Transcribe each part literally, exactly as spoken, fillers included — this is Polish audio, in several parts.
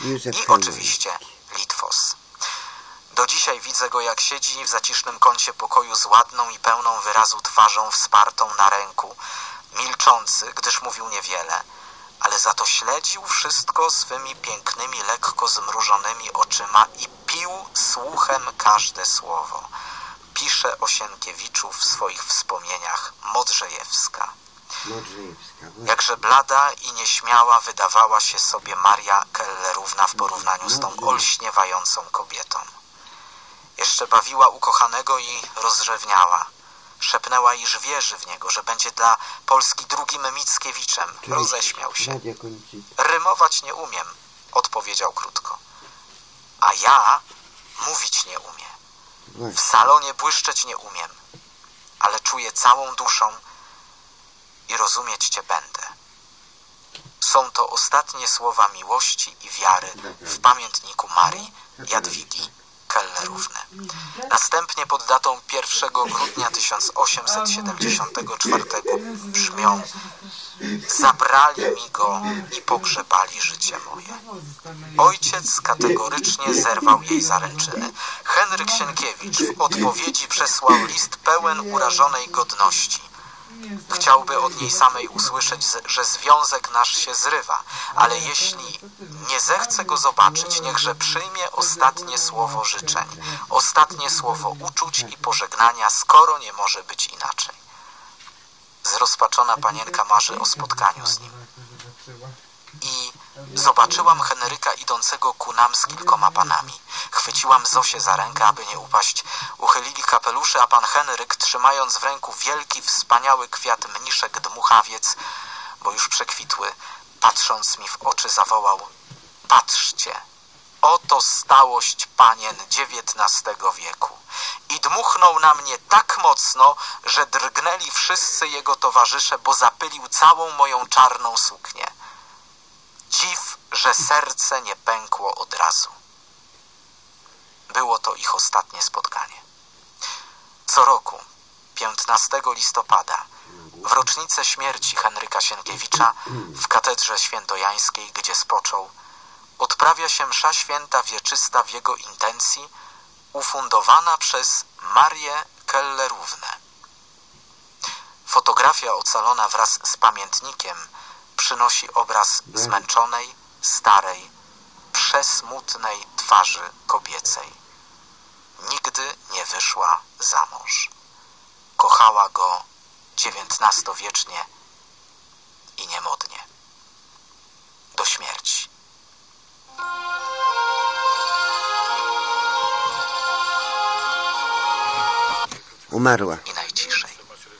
i oczywiście Litwos. Do dzisiaj widzę go, jak siedzi w zacisznym kącie pokoju z ładną i pełną wyrazu twarzą wspartą na ręku, milczący, gdyż mówił niewiele, ale za to śledził wszystko swymi pięknymi, lekko zmrużonymi oczyma i pił słuchem każde słowo. Pisze o Sienkiewiczu w swoich wspomnieniach Modrzejewska. Jakże blada i nieśmiała wydawała się sobie Maria Kellerówna w porównaniu z tą olśniewającą kobietą. Jeszcze bawiła ukochanego i rozrzewniała. Szepnęła, iż wierzy w niego, że będzie dla Polski drugim Mickiewiczem. Roześmiał się. Rymować nie umiem, odpowiedział krótko. A ja mówić nie umiem. W salonie błyszczeć nie umiem, ale czuję całą duszą i rozumieć cię będę. Są to ostatnie słowa miłości i wiary w pamiętniku Marii Jadwigi Kellerówny. Następnie pod datą pierwszego grudnia tysiąc osiemset siedemdziesiątego czwartego brzmią: zabrali mi go i pogrzebali życie moje. Ojciec kategorycznie zerwał jej zaręczyny. Henryk Sienkiewicz w odpowiedzi przesłał list pełen urażonej godności. Chciałby od niej samej usłyszeć, że związek nasz się zrywa, ale jeśli nie zechce go zobaczyć, niechże przyjmie ostatnie słowo życzeń, ostatnie słowo uczuć i pożegnania, skoro nie może być inaczej. Zrozpaczona panienka marzy o spotkaniu z nim. I zobaczyłam Henryka idącego ku nam z kilkoma panami. Chwyciłam Zosię za rękę, aby nie upaść. Uchylili kapelusze, a pan Henryk, trzymając w ręku wielki, wspaniały kwiat mniszek dmuchawiec, bo już przekwitły, patrząc mi w oczy, zawołał: patrzcie, oto stałość panien dziewiętnastego wieku. I dmuchnął na mnie tak mocno, że drgnęli wszyscy jego towarzysze, bo zapylił całą moją czarną suknię. Dziw, że serce nie pękło od razu. Było to ich ostatnie spotkanie. Co roku, piętnastego listopada, w rocznicę śmierci Henryka Sienkiewicza w katedrze świętojańskiej, gdzie spoczął, odprawia się msza święta wieczysta w jego intencji, ufundowana przez Marię Kellerównę. Fotografia ocalona wraz z pamiętnikiem przynosi obraz zmęczonej, starej, przesmutnej twarzy kobiecej. Nigdy nie wyszła za mąż. Kochała go dziewiętnastowiecznie i niemodnie. Do śmierci. Umarła. I najciszej.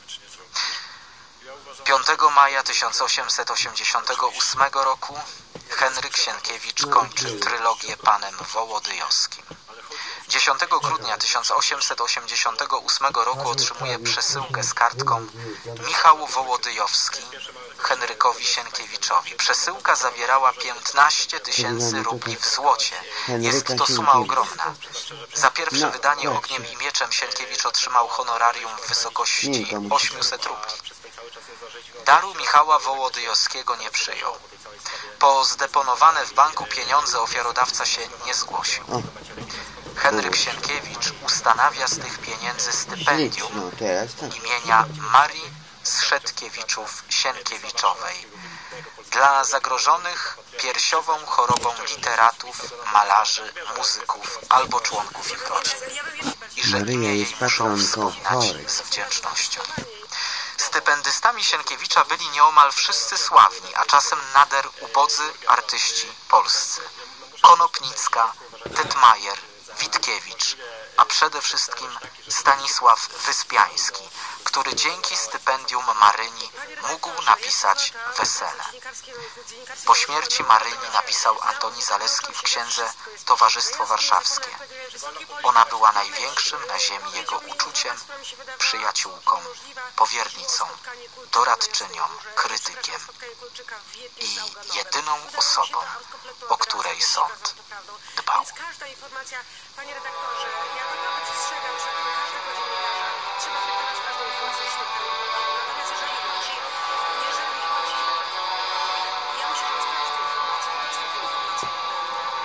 piątego maja tysiąc osiemset osiemdziesiątego ósmego roku Henryk Sienkiewicz kończy trylogię Panem Wołodyjowskim. dziesiątego grudnia tysiąc osiemset osiemdziesiątego ósmego roku otrzymuje przesyłkę z kartką Michał Wołodyjowski Henrykowi Sienkiewiczowi. Przesyłka zawierała piętnaście tysięcy rubli w złocie. Jest to suma ogromna. Za pierwsze wydanie Ogniem i Mieczem Sienkiewicz otrzymał honorarium w wysokości osiemset rubli. Daru Michała Wołodyjowskiego nie przyjął. Po zdeponowane w banku pieniądze ofiarodawca się nie zgłosił. Henryk Sienkiewicz ustanawia z tych pieniędzy stypendium imienia Marii Strzedkiewiczów-Sienkiewiczowej dla zagrożonych piersiową chorobą literatów, malarzy, muzyków albo członków ich rodzin. I że imię jej muszą wspominać z wdzięcznością. Stypendystami Sienkiewicza byli nieomal wszyscy sławni, a czasem nader ubodzy artyści polscy. Konopnicka, Tytmajer, Witkiewicz, a przede wszystkim Stanisław Wyspiański, który dzięki stypendium Maryni mógł napisać Wesele. Po śmierci Maryni napisał Antoni Zaleski w księdze Towarzystwo Warszawskie. Ona była największym na ziemi jego uczuciem, przyjaciółką, powiernicą, doradczynią, krytykiem i jedyną osobą, o której sąd dbał. Panie redaktorze, ja naprawdę przestrzegam, że każdego dziennikarza trzeba traktować każdą informację świetną. Natomiast jeżeli chodzi, jeżeli chodzi, ja muszę rozprawić tę informację, to jest taka informacja.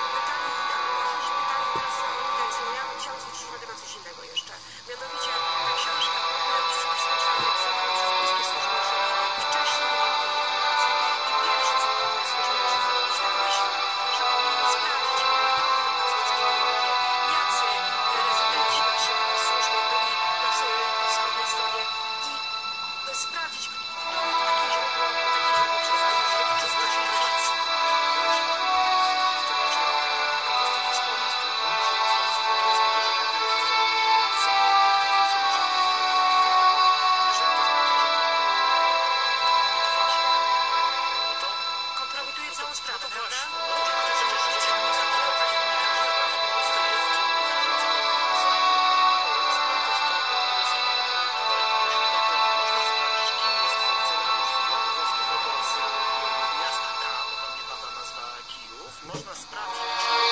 można sprawdzić,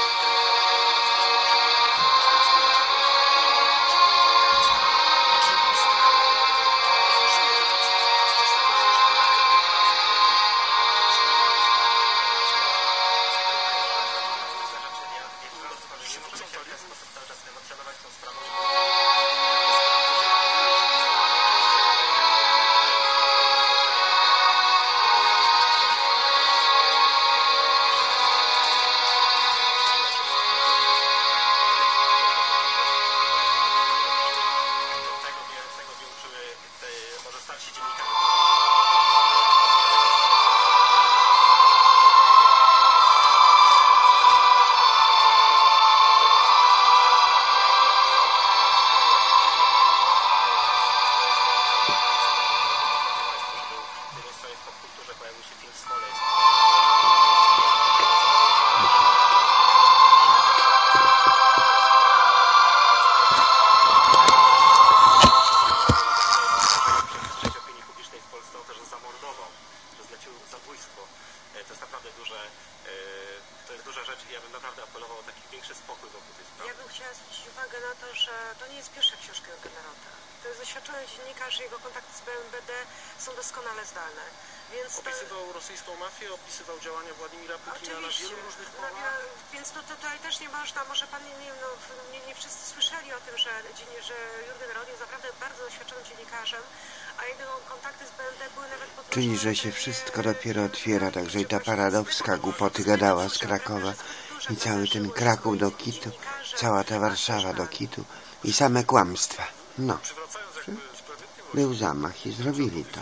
to jest naprawdę duże, to jest duża rzecz i ja bym naprawdę apelował o taki większy spokój wokół tej sprawy. Ja bym chciała zwrócić uwagę na to, że to nie jest pierwsza książka Jurgena Rota. To jest doświadczony dziennikarz, jego kontakty z B M B D są doskonale zdane. Więc to... Opisywał rosyjską mafię, opisywał działania Władimira Putina na wielu różnych na polach. wiele, więc to, to tutaj też nie można, może pan nie, nie, no, nie, nie wszyscy słyszeli o tym, że, że Jurgen Rot jest naprawdę bardzo doświadczonym dziennikarzem, a jego kontakty z B M D były nawet podnoszone. Czyli, że się wszystko dopiero otwiera, także i ta paradowska głupoty gadała z Krakowa i cały ten Kraków do kitu, cała ta Warszawa do kitu i same kłamstwa. No, był zamach i zrobili to.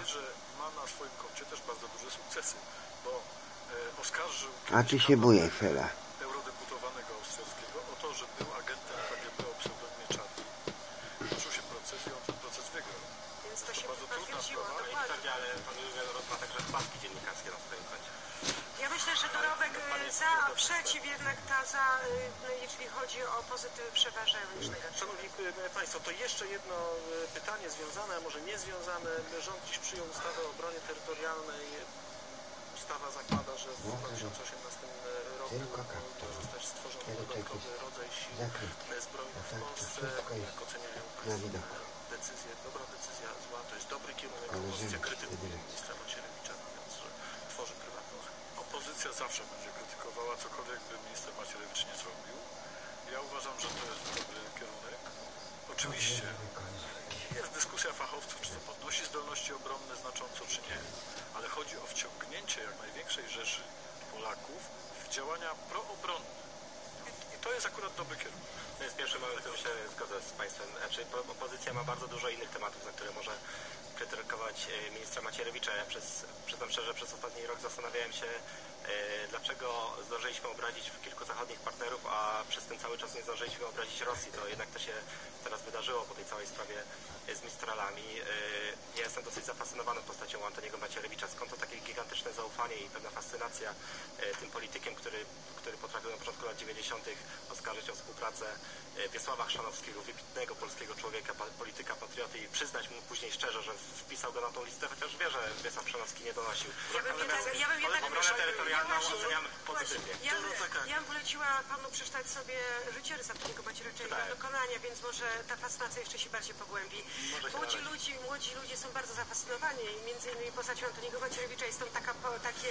A ty się bujaj, Fela. Eurodeputowanego austriackiego o to, że był agentem K G B o pseudonimie Czarny. Toczył się proces i on ten proces wygrał. Więc to się bardzo trudna potwierdziło, sprawa. dokładnie. Ale pan Jurgen Rot ma także wpadki dziennikarskie na swoim koncie. Ja myślę, że dorobek y, za, przeciw jednak ta za, y, jeśli chodzi o pozytywy, przeważają niż negatywne. Szanowni Państwo, to jeszcze jedno pytanie związane, a może niezwiązane. Rząd dziś przyjął ustawę o obronie terytorialnej. Ustawa zakłada, że w dwa tysiące osiemnastym roku ma zostać stworzony dodatkowy rodzaj sił zbrojnych w Polsce. Jak oceniają Państwo decyzję, dobra decyzja, zła, to jest dobry kierunek. Opozycja krytykuje ministra Macierewicza, mówiąc, że tworzy prywatną. Opozycja zawsze będzie krytykowała cokolwiek by minister Macierewicz nie zrobił. Ja uważam, że to jest dobry kierunek. Oczywiście jest dyskusja fachowców, czy to podnosi zdolności obronne znacząco, czy nie. Ale chodzi o wciągnięcie jak największej rzeszy Polaków w działania proobronne. I, i to jest akurat dobry kierunek. To jest pierwszy moment, w którym się zgodzę z Państwem. Znaczy, opozycja ma bardzo dużo innych tematów, za które może krytykować ministra Macierewicza. Ja przez, przyznam szczerze, przez ostatni rok zastanawiałem się, e, dlaczego zdążyliśmy obrazić kilku zachodnich partnerów, a przez ten cały czas nie zdążyliśmy obrazić Rosji. To jednak to się teraz wydarzyło po tej całej sprawie z Mistralami. E, ja jestem dosyć zafascynowany postacią Antoniego Macierewicza. Skąd to takie gigantyczne zaufanie i pewna fascynacja e, tym politykiem, który, który potrafił na początku lat dziewięćdziesiątych oskarżyć o współpracę e, Wiesława Chrzanowskiego, wybitnego polskiego człowieka, pa, polityka, patrioty i przyznać mu później szczerze, że wpisał go na tą listę, chociaż wie, że Wiesław Chrzanowski nie donosił. Ja bym jednak, ja bym jednak obronę terytorialną oceniam pozytywnie. Ja, ja bym poleciła panu przeczytać sobie życiorys Antoniego Macierewicza i jego dokonania, więc może ta fascynacja jeszcze się bardziej pogłębi. Młodzi ludzie, młodzi ludzie są bardzo zafascynowani, między innymi postacią Antoniego Macierewicza jest tam taka, takie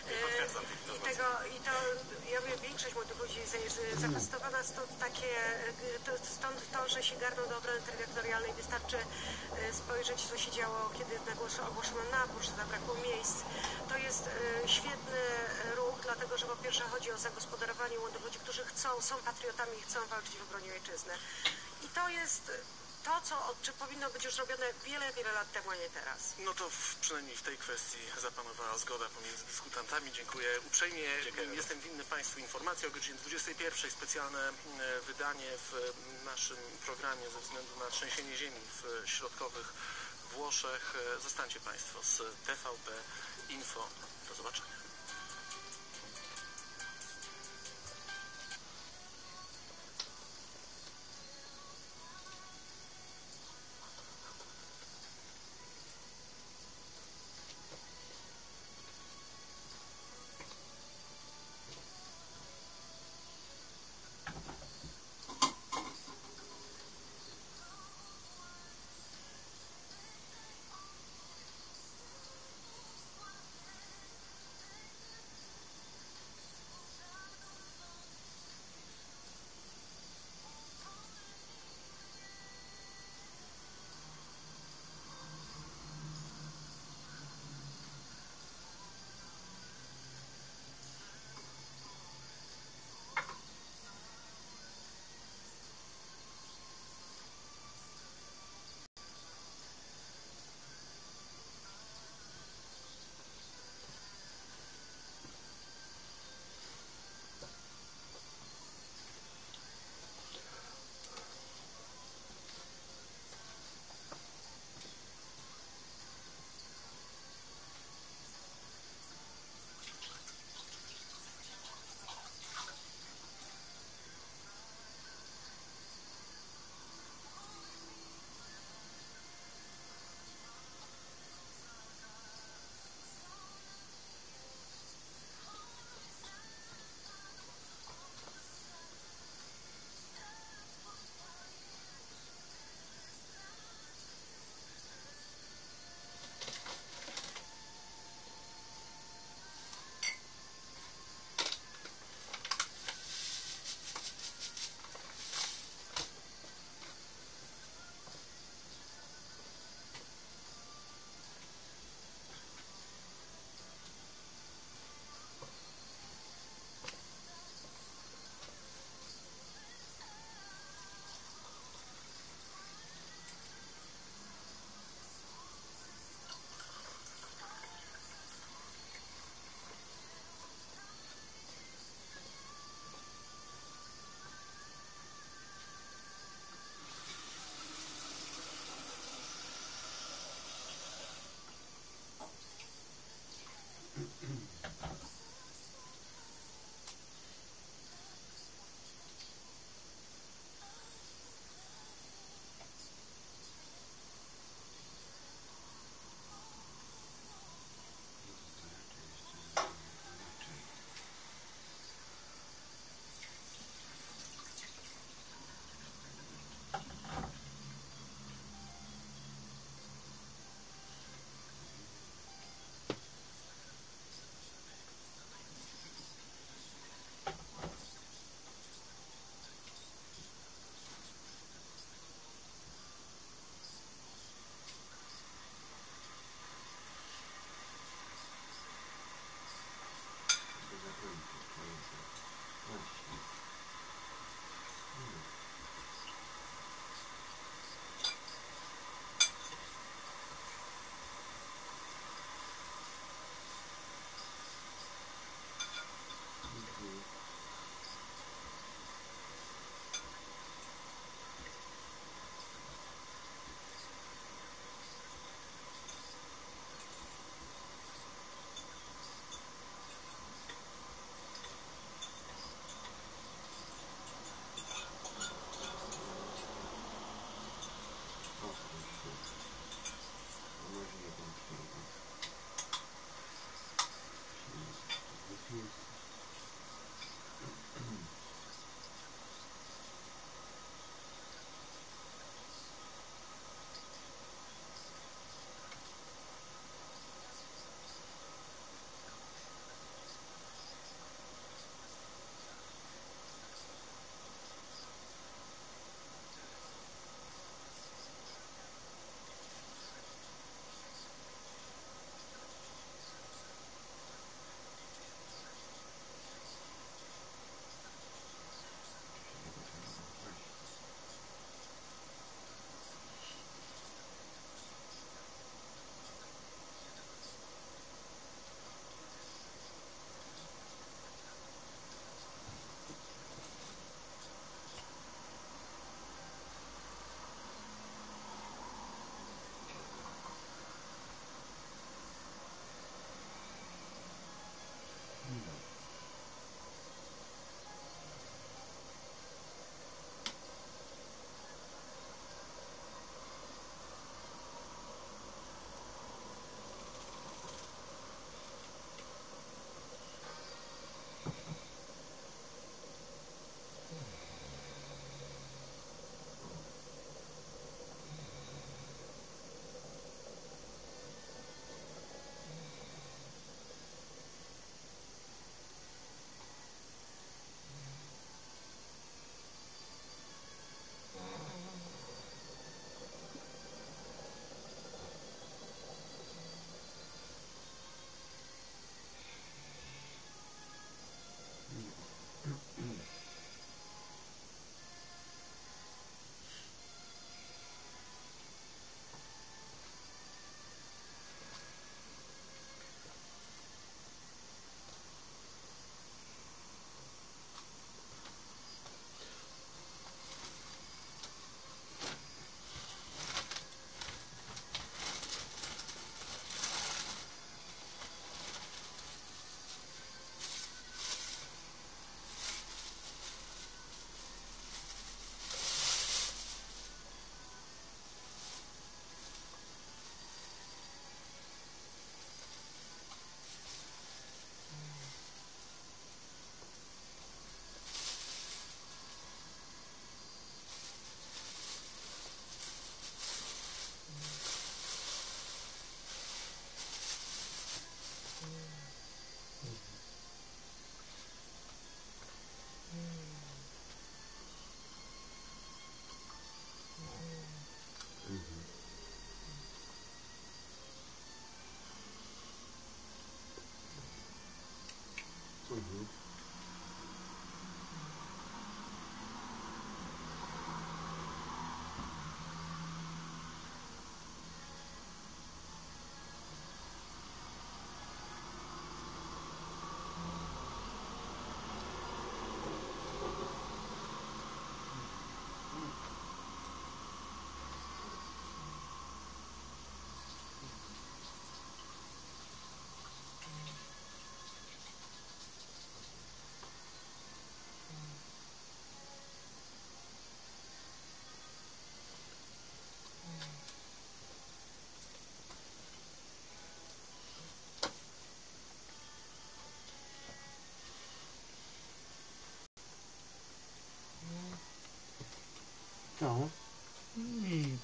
e, i tego, i to, ja mówię, większość młodych ludzi jest zafascynowana, stąd takie, to, stąd to, że się garną do obrony terytorialnej, wystarczy spojrzeć, co się działo, kiedy ogłoszono nabór, że zabrakło miejsc. To jest e, świetny ruch, dlatego że po pierwsze chodzi o zagospodarowanie młodych ludzi, którzy chcą, są patriotami i chcą walczyć w obronie ojczyzny. I to jest to, co czy powinno być już robione wiele, wiele lat temu, a nie teraz. No to w, przynajmniej w tej kwestii zapanowała zgoda pomiędzy dyskutantami. Dziękuję uprzejmie. Dziękuję. Jestem winny Państwu informację o godzinie dwudziestej pierwszej. Specjalne wydanie w naszym programie ze względu na trzęsienie ziemi w środkowych Włoszech. Zostańcie Państwo z T V P Info. Do zobaczenia. No. Nic.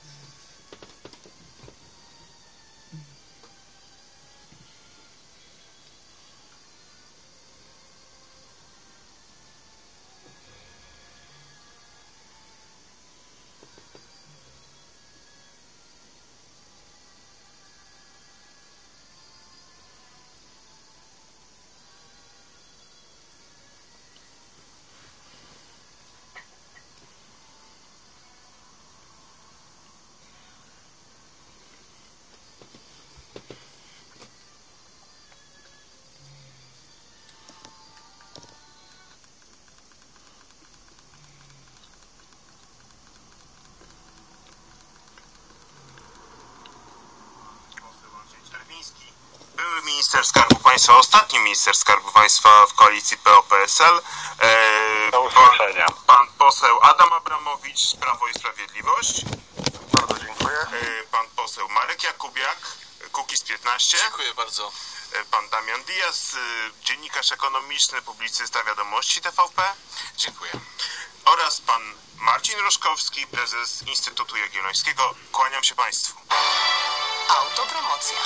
Były minister Skarbu Państwa, ostatni minister Skarbu Państwa w koalicji P O P S L. E, Do usłyszenia. Pan, pan poseł Adam Abramowicz, Prawo i Sprawiedliwość. Bardzo dziękuję. E, pan poseł Marek Jakubiak, Kukiz piętnaście. Dziękuję bardzo. E, pan Damian Diaz, e, dziennikarz ekonomiczny, publicysta Wiadomości T V P. Dziękuję. Oraz pan Marcin Roszkowski, prezes Instytutu Jagiellońskiego. Kłaniam się Państwu. Autopromocja.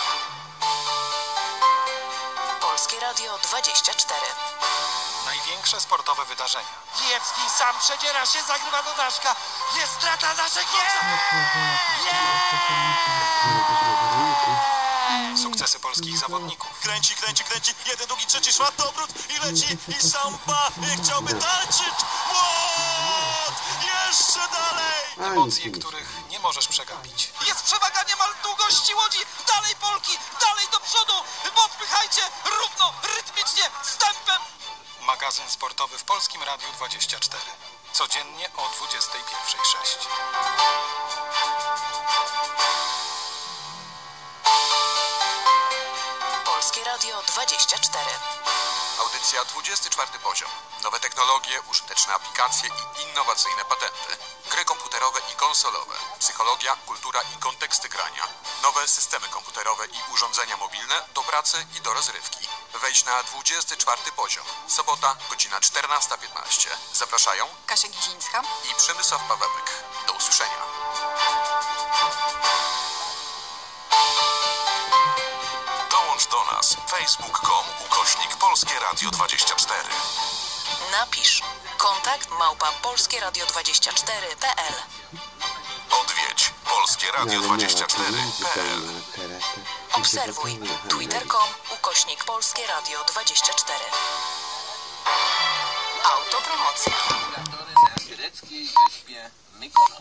Polskie Radio dwadzieścia cztery. Największe sportowe wydarzenia. Kijewski sam przedziera się, zagrywa do Daszka. Jest strata naszych Sukcesy polskich zawodników. Kręci, kręci, kręci. Jeden, drugi, trzeci, czwarty obrót i leci. I szampa. I chciałby tańczyć. Młot! Jeszcze dalej. Emocje, których nie możesz przegapić. Jest przewaga niemal długości łodzi. Dalej Polki, dalej do przodu. Popychajcie równo, rytmicznie, z tempem. Magazyn sportowy w Polskim Radiu dwadzieścia cztery. Codziennie o dwudziestej pierwszej sześć. Polskie Radio dwadzieścia cztery. Audycja dwudziesty czwarty poziom. Nowe technologie, użyteczne aplikacje i innowacyjne patenty. Gry komputerowe i konsolowe. Psychologia, kultura i konteksty grania. Nowe systemy komputerowe i urządzenia mobilne do pracy i do rozrywki. Wejdź na dwudziesty czwarty poziom. Sobota, godzina czternasta piętnaście. Zapraszają Kasia Gizińska i Przemysław Pawełek. Do usłyszenia. Dołącz do nas. facebook kropka com ukośnik Polskie Radio dwadzieścia cztery. Napisz kontakt małpa polskie radio dwadzieścia cztery kropka p l. Odwiedź Polskie Radio dwadzieścia cztery kropka p l. Obserwuj twitter kropka com ukośnik Polskie Radio dwadzieścia cztery. Oto promocja. Na greckiej wyspie Mykonos.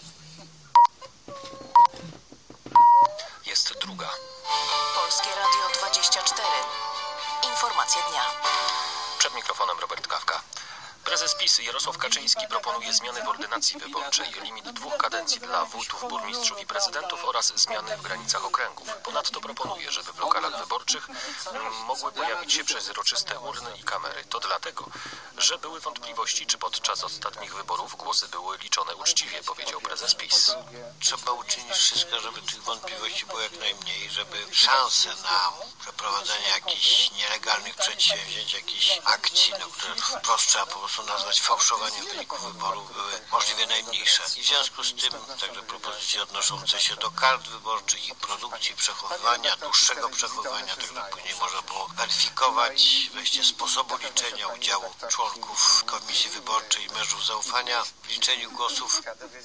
Jest druga. Polskie Radio dwadzieścia cztery. Informacje dnia. Przed mikrofonem Robert Kawka. Prezes PiS Jarosław Kaczyński proponuje zmiany w ordynacji wyborczej, limit dwóch kadencji dla wójtów, burmistrzów i prezydentów oraz zmiany w granicach okręgów. Ponadto proponuje, żeby w lokalach wyborczych mogły pojawić się przezroczyste urny i kamery. To dlatego, że były wątpliwości, czy podczas ostatnich wyborów głosy były liczone uczciwie, powiedział prezes PiS. Trzeba uczynić wszystko, żeby tych wątpliwości było jak najmniej, żeby szanse na przeprowadzenie jakichś nielegalnych przedsięwzięć, jakichś akcji, no, które wprost trzeba po prostu nazwać fałszowaniem wyników wyborów, były możliwie najmniejsze. I w związku z tym także propozycje odnoszące się do kart wyborczych, ich produkcji, przechowywania, dłuższego przechowywania, tak żeby później można było weryfikować wreszcie sposobu liczenia udziału członków komisji wyborczej, mężów zaufania w liczeniu głosów.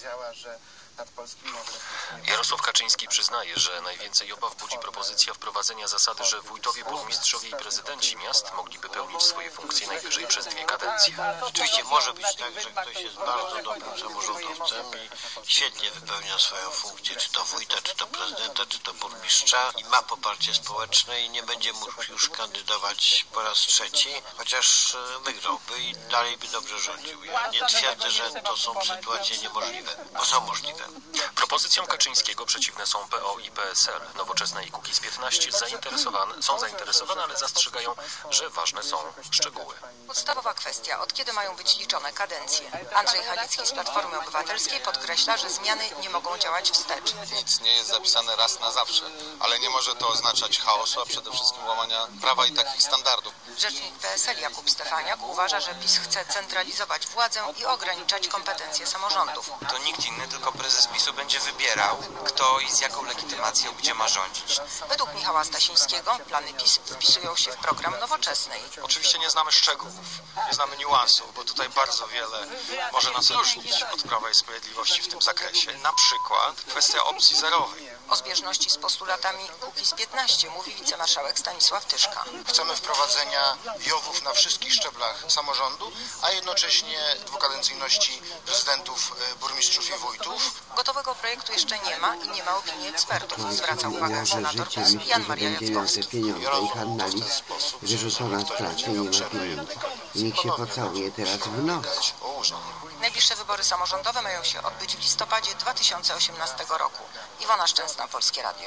Jarosław Kaczyński przyznaje, że najwięcej obaw budzi propozycja wprowadzenia zasady, że wójtowie, burmistrzowie i prezydenci miast mogliby pełnić swoje funkcje najwyżej przez dwie kadencje. Oczywiście może być tak, że ktoś jest bardzo dobrym samorządowcem i świetnie wypełnia swoją funkcję, czy to wójta, czy to prezydenta, czy to burmistrza i ma poparcie społeczne i nie będzie mógł już kandydować po raz trzeci, chociaż wygrałby i dalej by dobrze rządził. Ja nie twierdzę, że to są sytuacje niemożliwe, bo są możliwe. Propozycjom Kaczyńskiego przeciwne są P O i P S L. Nowoczesna i Kukiz piętnaście zainteresowane, są zainteresowane, ale zastrzegają, że ważne są szczegóły. Podstawowa kwestia, od kiedy mają być liczone kadencje. Andrzej Halicki z Platformy Obywatelskiej podkreśla, że zmiany nie mogą działać wstecz. Nic nie jest zapisane raz na zawsze, ale nie może to oznaczać chaosu, a przede wszystkim łamania prawa i takich standardów. Rzecznik P S L Jakub Stefaniak uważa, że PiS chce centralizować władzę i ograniczać kompetencje samorządów. To nikt inny, tylko prezes PiSu będzie wybierał, kto i z jaką legitymacją gdzie ma rządzić. Według Michała Stasińskiego plany PiS wpisują się w program Nowoczesnej. Oczywiście nie znamy szczegółów, nie znamy niuansów, bo tutaj bardzo wiele może nas różnić od Prawa i Sprawiedliwości w tym zakresie. Na przykład kwestia opcji zerowej. O zbieżności z postulatami Kukiz piętnaście mówi wicemarszałek Stanisław Tyszka. Chcemy wprowadzenia jowów na wszystkich szczeblach samorządu, a jednocześnie dwukadencyjności prezydentów, burmistrzów i wójtów. Gotowego projektu jeszcze nie ma i nie ma opinii ekspertów, zwraca uwagę senator PiS Jan Maria Jackowski. Pieniądze i Hanna Lis wyrzucona z pracy, nie ma pieniędzy. I niech się pocałuje teraz w nos. Najbliższe wybory samorządowe mają się odbyć w listopadzie dwa tysiące osiemnastego roku. Iwona Szczęsna, Polskie Radio.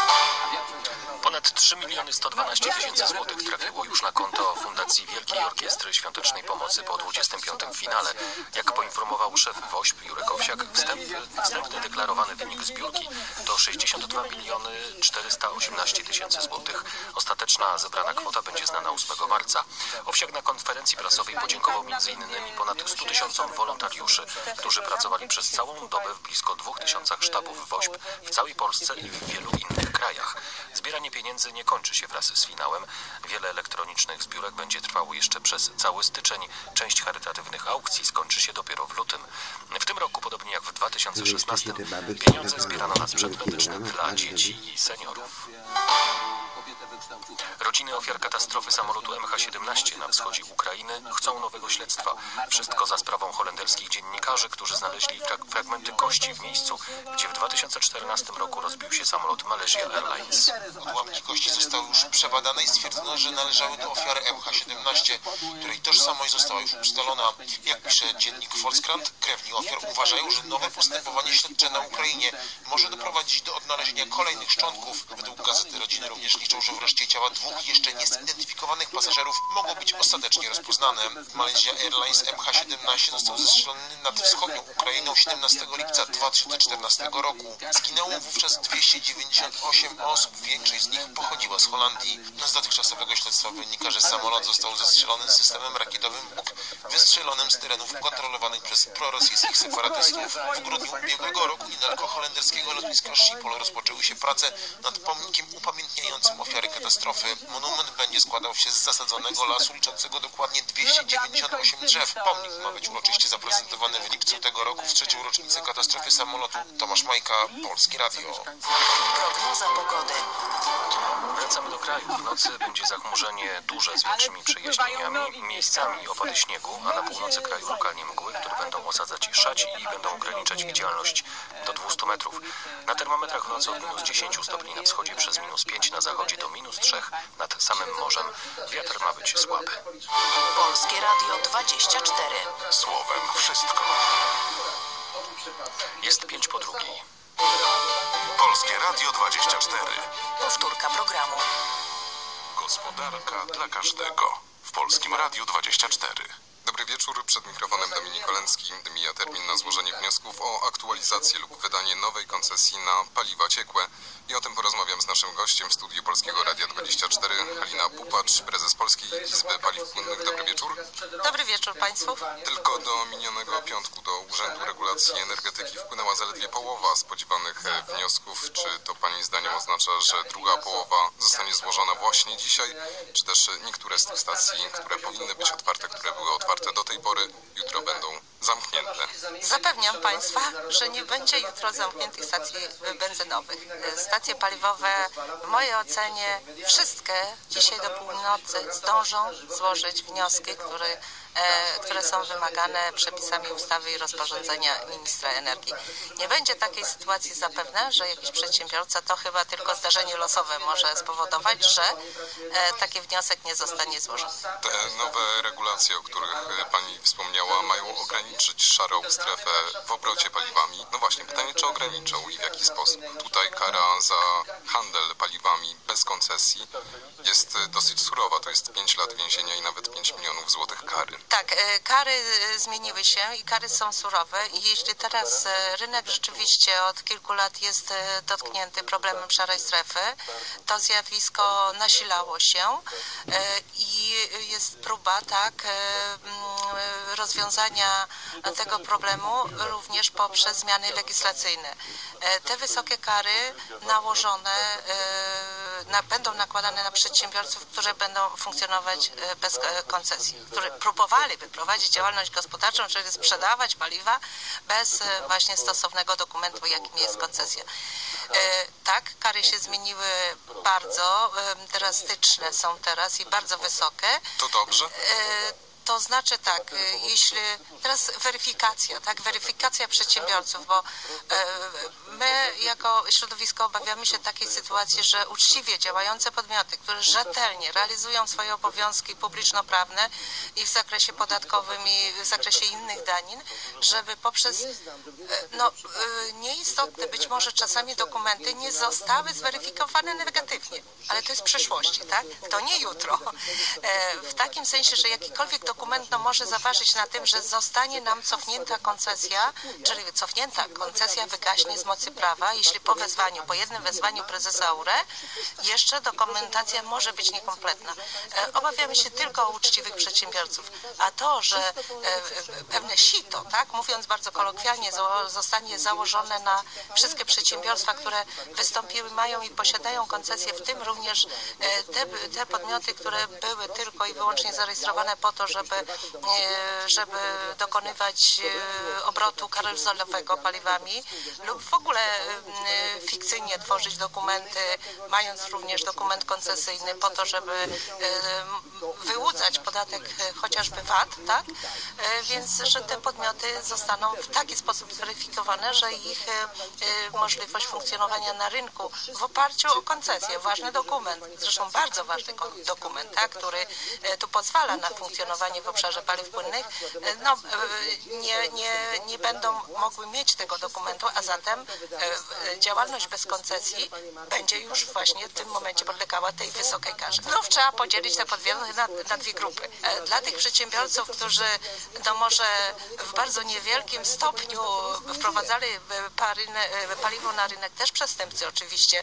Ponad trzy miliony sto dwanaście tysięcy złotych trafiło już na konto Fundacji Wielkiej Orkiestry Świątecznej Pomocy po dwudziestym piątym finale. Jak poinformował szef WOŚP Jurek Owsiak, wstępny, wstępny deklarowany wynik zbiórki to sześćdziesiąt dwa miliony czterysta osiemnaście tysięcy złotych. Ostateczna zebrana kwota będzie znana ósmego marca. Owsiak na konferencji prasowej podziękował między innymi ponad stu tysiącom wolontariuszy, którzy pracowali przez całą dobę w blisko dwóch tysiącach sztabów WOŚP w całej Polsce i w wielu innych krajach. Zbieranie pieniędzy nie kończy się wraz z finałem. Wiele elektronicznych zbiórek będzie trwało jeszcze przez cały styczeń. Część charytatywnych aukcji skończy się dopiero w lutym. W tym roku, podobnie jak w dwa tysiące szesnastym, pieniądze zbierano na sprzęt medyczny dla dzieci i seniorów. Rodziny ofiar katastrofy samolotu M H siedemnaście na wschodzie Ukrainy chcą nowego śledztwa. Wszystko za sprawą holenderskich dziennikarzy, którzy znaleźli frag- fragmenty kości w miejscu, gdzie w dwa tysiące czternastym roku rozbił się samolot Malaysia Airlines. Odłamki kości zostały już przebadane i stwierdzono, że należały do ofiary M H siedemnaście, której tożsamość została już ustalona. Jak pisze dziennik Volkskrant, krewni ofiar uważają, że nowe postępowanie śledcze na Ukrainie może doprowadzić do odnalezienia kolejnych szczątków. Według gazety rodziny również liczą, że wreszcie ciała dwóch jeszcze niezidentyfikowanych pasażerów mogą być ostatecznie rozpoznane. Malaysia Airlines M H siedemnaście został zestrzelony nad wschodnią Ukrainą siedemnastego lipca dwa tysiące czternastego roku. Zginęło wówczas dwieście dziewięćdziesiąt osiem osób, większość z nich pochodziła z Holandii. Z dotychczasowego śledztwa wynika, że samolot został zestrzelony systemem rakietowym Buk, wystrzelonym z terenów kontrolowanych przez prorosyjskich separatystów. W grudniu ubiegłego roku niedaleko holenderskiego lotniska Schiphol rozpoczęły się prace nad pomnikiem upamiętniającym ofiary katastrofy. Monument będzie składał się z zasadzonego lasu liczącego dokładnie dwieście dziewięćdziesiąt osiem drzew. Pomnik ma być uroczyście zaprezentowany w lipcu tego roku w trzecią rocznicę katastrofy samolotu. Tomasz Majka, Polskie Radio. Prognoza pogody. Wracamy do kraju. W nocy będzie zachmurzenie duże z większymi przejaśnieniami, miejscami opady śniegu, a na północy kraju lokalnie mgły, które będą osadzać szaci i będą ograniczać widzialność do dwieście metrów. Na termometrach w nocy od minus dziesięć stopni na wschodzie przez minus pięć na zachodzie do minus trzy nad samym morzem. Wiatr ma być słaby. Polskie Radio dwadzieścia cztery. Słowem wszystko. Jest pięć po drugiej. Polskie Radio dwadzieścia cztery. Powtórka programu. Gospodarka dla każdego. W Polskim Radiu dwadzieścia cztery. Dobry wieczór, przed mikrofonem Dominik Oleński. Mija termin na złożenie wniosków o aktualizację lub wydanie nowej koncesji na paliwa ciekłe. I o tym porozmawiam z naszym gościem w studiu Polskiego Radia dwadzieścia cztery, Halina Pupacz, prezes Polskiej Izby Paliw Płynnych. Dobry wieczór. Dobry wieczór Państwu. Tylko do minionego piątku do Urzędu Regulacji Energetyki wpłynęła zaledwie połowa spodziewanych wniosków. Czy to Pani zdaniem oznacza, że druga połowa zostanie złożona właśnie dzisiaj? Czy też niektóre z tych stacji, które powinny być otwarte, które były otwarte do tej pory, jutro będą zamknięte? Zapewniam Państwa, że nie będzie jutro zamkniętych stacji benzynowych. Stacje paliwowe w mojej ocenie wszystkie dzisiaj do północy zdążą złożyć wnioski, które, e, które są wymagane przepisami ustawy i rozporządzenia ministra energii. Nie będzie takiej sytuacji zapewne, że jakiś przedsiębiorca, to chyba tylko zdarzenie losowe może spowodować, że e, taki wniosek nie zostanie złożony. Te nowe regulacje, o których Pani wspomniała, mają ograniczyć szarą strefę w obrocie paliwami. No właśnie, pytanie, czy ograniczą i w jaki sposób? Tutaj kara za handel paliwami bez koncesji jest dosyć surowa. To jest pięć lat więzienia i nawet pięć milionów złotych kary. Tak, kary zmieniły się i kary są surowe i jeśli teraz rynek rzeczywiście od kilku lat jest dotknięty problemem szarej strefy, to zjawisko nasilało się i jest próba, tak, rozwiązania tego problemu również poprzez zmiany legislacyjne. Te wysokie kary nałożone na, będą nakładane na przedsiębiorców, którzy będą funkcjonować bez koncesji, którzy próbowali prowadzić działalność gospodarczą, czyli sprzedawać paliwa bez właśnie stosownego dokumentu, jakim jest koncesja. Tak, kary się zmieniły bardzo, drastyczne są teraz i bardzo wysokie. To dobrze? To znaczy tak, jeśli teraz weryfikacja, tak, weryfikacja przedsiębiorców, bo my jako środowisko obawiamy się takiej sytuacji, że uczciwie działające podmioty, które rzetelnie realizują swoje obowiązki publiczno-prawne i w zakresie podatkowym i w zakresie innych danin, żeby poprzez no, nieistotne być może czasami dokumenty nie zostały zweryfikowane negatywnie, ale to jest w przyszłości, tak? To nie jutro. W takim sensie, że jakikolwiek dokument no, może zaważyć na tym, że zostanie nam cofnięta koncesja, czyli cofnięta koncesja wygaśnie z mocy prawa, jeśli po wezwaniu, po jednym wezwaniu prezesa U R E jeszcze dokumentacja może być niekompletna. E, obawiamy się tylko o uczciwych przedsiębiorców, a to, że e, pewne sito, tak, mówiąc bardzo kolokwialnie, zostanie założone na wszystkie przedsiębiorstwa, które wystąpiły, mają i posiadają koncesję, w tym również e, te, te podmioty, które były tylko i wyłącznie zarejestrowane po to, żeby, e, żeby dokonywać e, obrotu karuzelowego paliwami lub w ogóle fikcyjnie tworzyć dokumenty, mając również dokument koncesyjny po to, żeby wyłudzać podatek chociażby V A T, tak? Więc, że te podmioty zostaną w taki sposób zweryfikowane, że ich możliwość funkcjonowania na rynku w oparciu o koncesję, ważny dokument, zresztą bardzo ważny dokument, tak? Który tu pozwala na funkcjonowanie w obszarze paliw płynnych, no, nie, nie, nie będą mogły mieć tego dokumentu, a zatem działalność bez koncesji będzie już właśnie w tym momencie podlegała tej wysokiej karze. Znów trzeba podzielić te podmioty na, na dwie grupy. Dla tych przedsiębiorców, którzy no może w bardzo niewielkim stopniu wprowadzali parynę, paliwo na rynek, też przestępcy oczywiście,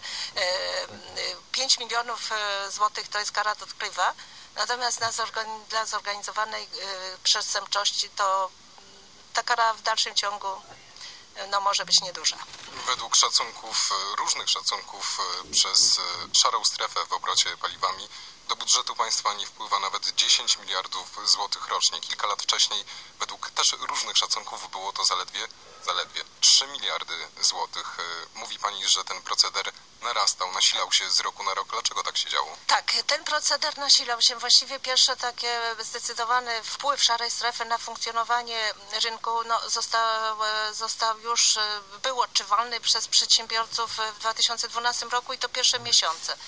pięć milionów złotych to jest kara dotkliwa, natomiast na zorgan- dla zorganizowanej przestępczości to ta kara w dalszym ciągu no, może być nieduża. Według szacunków, różnych szacunków przez szarą strefę w obrocie paliwami do budżetu państwa nie wpływa nawet dziesięć miliardów złotych rocznie. Kilka lat wcześniej według też różnych szacunków było to zaledwie, zaledwie trzy miliardy złotych. Mówi Pani, że ten proceder narastał, nasilał się z roku na rok. Dlaczego tak się działo? Tak, ten proceder nasilał się. Właściwie pierwsze takie zdecydowany wpływ szarej strefy na funkcjonowanie rynku no, został, został już, był odczuwalny przez przedsiębiorców w dwa tysiące dwunastym roku i to pierwsze miesiące.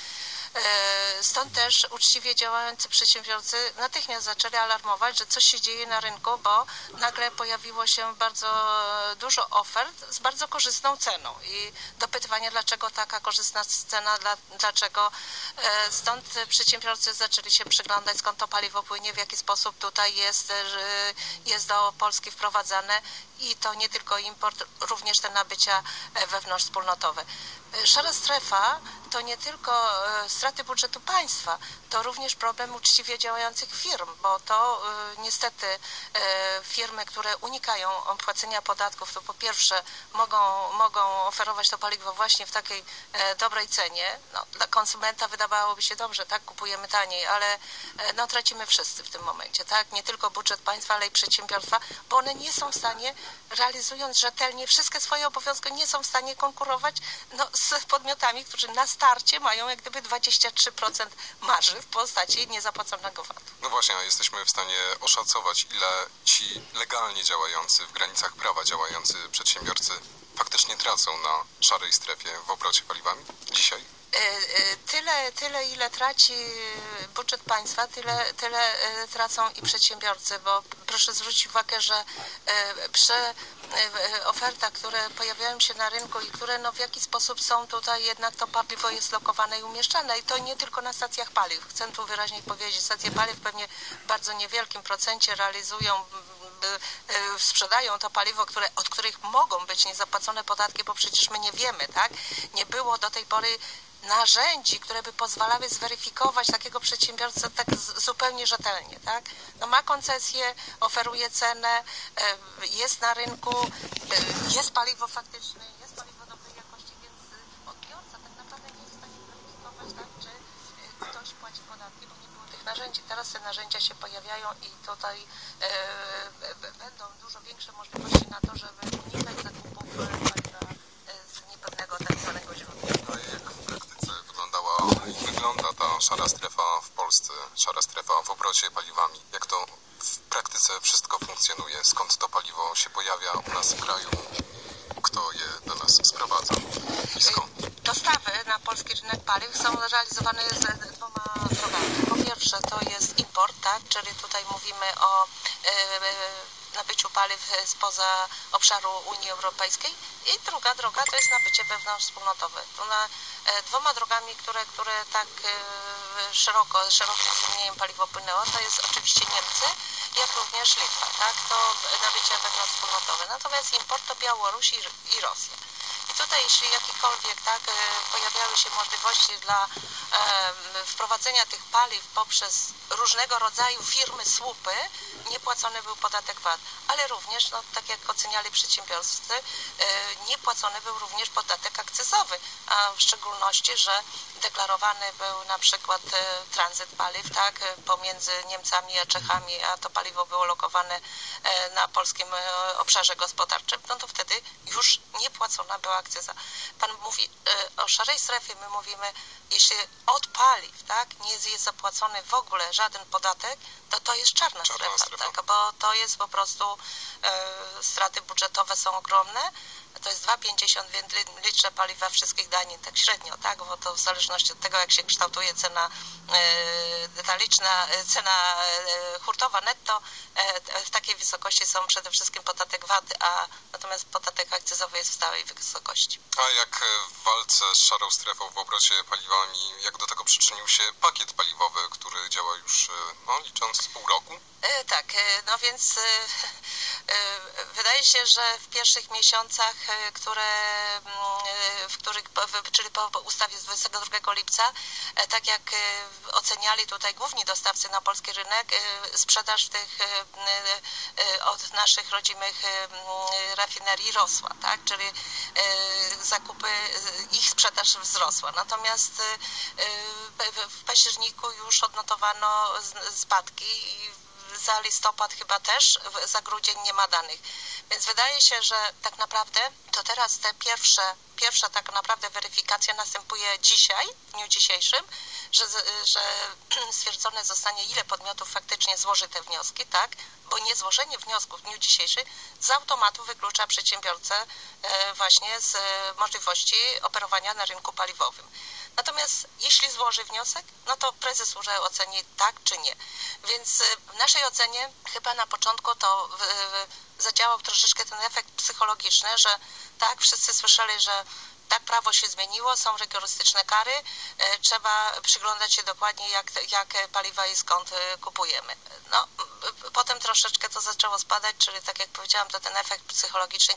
Stąd też uczciwie działający przedsiębiorcy natychmiast zaczęli alarmować, że coś się dzieje na rynku, bo nagle pojawiło się bardzo dużo ofert z bardzo korzystną ceną i dopytywanie, dlaczego taka korzystna cena, dla, dlaczego. Stąd przedsiębiorcy zaczęli się przyglądać, skąd to paliwo płynie, w jaki sposób tutaj jest, jest do Polski wprowadzane i to nie tylko import, również te nabycia wewnątrzwspólnotowe. Szara strefa to nie tylko straty budżetu państwa, to również problem uczciwie działających firm, bo to niestety firmy, które unikają płacenia podatków, to po pierwsze mogą, mogą oferować to paliwo właśnie w takiej dobrej cenie. No, dla konsumenta wydawałoby się dobrze, tak, kupujemy taniej, ale no, tracimy wszyscy w tym momencie, tak, nie tylko budżet państwa, ale i przedsiębiorstwa, bo one nie są w stanie, realizując rzetelnie wszystkie swoje obowiązki, nie są w stanie konkurować no, z podmiotami, którzy na starcie mają jak gdyby dwadzieścia trzy procent marży w postaci niezapłaconego V A T-u. No właśnie, a jesteśmy w stanie oszacować, ile ci legalnie działający, w granicach prawa działający przedsiębiorcy faktycznie tracą na szarej strefie w obrocie paliwami dzisiaj? Tyle, tyle ile traci budżet państwa, tyle, tyle tracą i przedsiębiorcy, bo proszę zwrócić uwagę, że przy ofertach, które pojawiają się na rynku i które no w jaki sposób są tutaj, jednak to paliwo jest lokowane i umieszczane i to nie tylko na stacjach paliw. Chcę tu wyraźnie powiedzieć, stacje paliw pewnie w bardzo niewielkim procencie realizują, sprzedają to paliwo, które, od których mogą być niezapłacone podatki, bo przecież my nie wiemy, tak? Nie było do tej pory narzędzi, które by pozwalały zweryfikować takiego przedsiębiorcę tak zupełnie rzetelnie, tak? No ma koncesję, oferuje cenę, jest na rynku, jest paliwo faktyczne, jest paliwo dobrej jakości, więc odbiorca tak naprawdę nie jest w stanie zweryfikować, tak, czy ktoś płaci podatki, bo nie było tych narzędzi. Teraz te narzędzia się pojawiają i tutaj e, będą dużo większe możliwości na to, żeby unikać zakupów paliwa z niepewnego tak zwanego źródła. Wygląda ta szara strefa w Polsce, szara strefa w obrocie paliwami. Jak to w praktyce wszystko funkcjonuje? Skąd to paliwo się pojawia u nas w kraju? Kto je do nas sprowadza? I skąd? Dostawy na polski rynek paliw są realizowane z dwoma drogami. Po pierwsze to jest import, tak? Czyli tutaj mówimy o e, nabyciu paliw spoza obszaru Unii Europejskiej i druga droga to jest nabycie wewnątrzwspólnotowe. To na e, dwoma drogami, które, które tak e, szeroko, szerokim istnieniem paliwo płynęło, to jest oczywiście Niemcy, jak również Litwa, tak? To nabycie wewnątrzwspólnotowe. Natomiast import to Białoruś i, i Rosja. I tutaj jeśli jakikolwiek tak, pojawiały się możliwości dla e, wprowadzenia tych paliw poprzez różnego rodzaju firmy, słupy, niepłacony był podatek V A T, ale również, no, tak jak oceniali przedsiębiorcy, e, niepłacony był również podatek akcyzowy, a w szczególności, że deklarowany był na przykład e, tranzyt paliw, tak, pomiędzy Niemcami a Czechami, a to paliwo było lokowane e, na polskim e, obszarze gospodarczym, no to wtedy już niepłacona była akcyza. Pan mówi e, o szarej strefie, my mówimy, jeśli od paliw, tak, nie jest zapłacony w ogóle żaden podatek, to to jest czarna, czarna strefa, strefa. Tak, bo to jest po prostu e, straty budżetowe są ogromne. To jest dwa pięćdziesiąt litrze paliwa wszystkich danin, tak średnio, tak, bo to w zależności od tego, jak się kształtuje cena e, detaliczna, cena e, hurtowa netto, e, w takiej wysokości są przede wszystkim podatek V A T, a natomiast podatek akcyzowy jest w stałej wysokości. A jak w walce z szarą strefą w obrocie paliwami, jak do tego przyczynił się pakiet paliwowy, który działa już, no, licząc pół roku? E, tak, e, no więc e, e, wydaje się, że w pierwszych miesiącach, e, które, e, w których, w, czyli po ustawie z dwudziestego drugiego lipca, e, tak jak e, oceniali tutaj główni dostawcy na polski rynek, e, sprzedaż tych e, e, od naszych rodzimych e, rafinerii rosła, tak, czyli e, zakupy, ich sprzedaż wzrosła. Natomiast e, w październiku już odnotowano spadki i za listopad chyba też, za grudzień nie ma danych. Więc wydaje się, że tak naprawdę to teraz te pierwsze, pierwsza tak naprawdę weryfikacja następuje dzisiaj, w dniu dzisiejszym, że, że stwierdzone zostanie, ile podmiotów faktycznie złoży te wnioski, tak? Bo niezłożenie wniosku w dniu dzisiejszym z automatu wyklucza przedsiębiorcę właśnie z możliwości operowania na rynku paliwowym. Natomiast jeśli złoży wniosek, no to prezes U R E oceni tak czy nie. Więc w naszej ocenie chyba na początku to zadziałał troszeczkę ten efekt psychologiczny, że tak, wszyscy słyszeli, że tak, prawo się zmieniło, są rygorystyczne kary, e, trzeba przyglądać się dokładnie, jak, jak paliwa i skąd kupujemy. No, potem troszeczkę to zaczęło spadać, czyli tak jak powiedziałam, to ten efekt psychologiczny.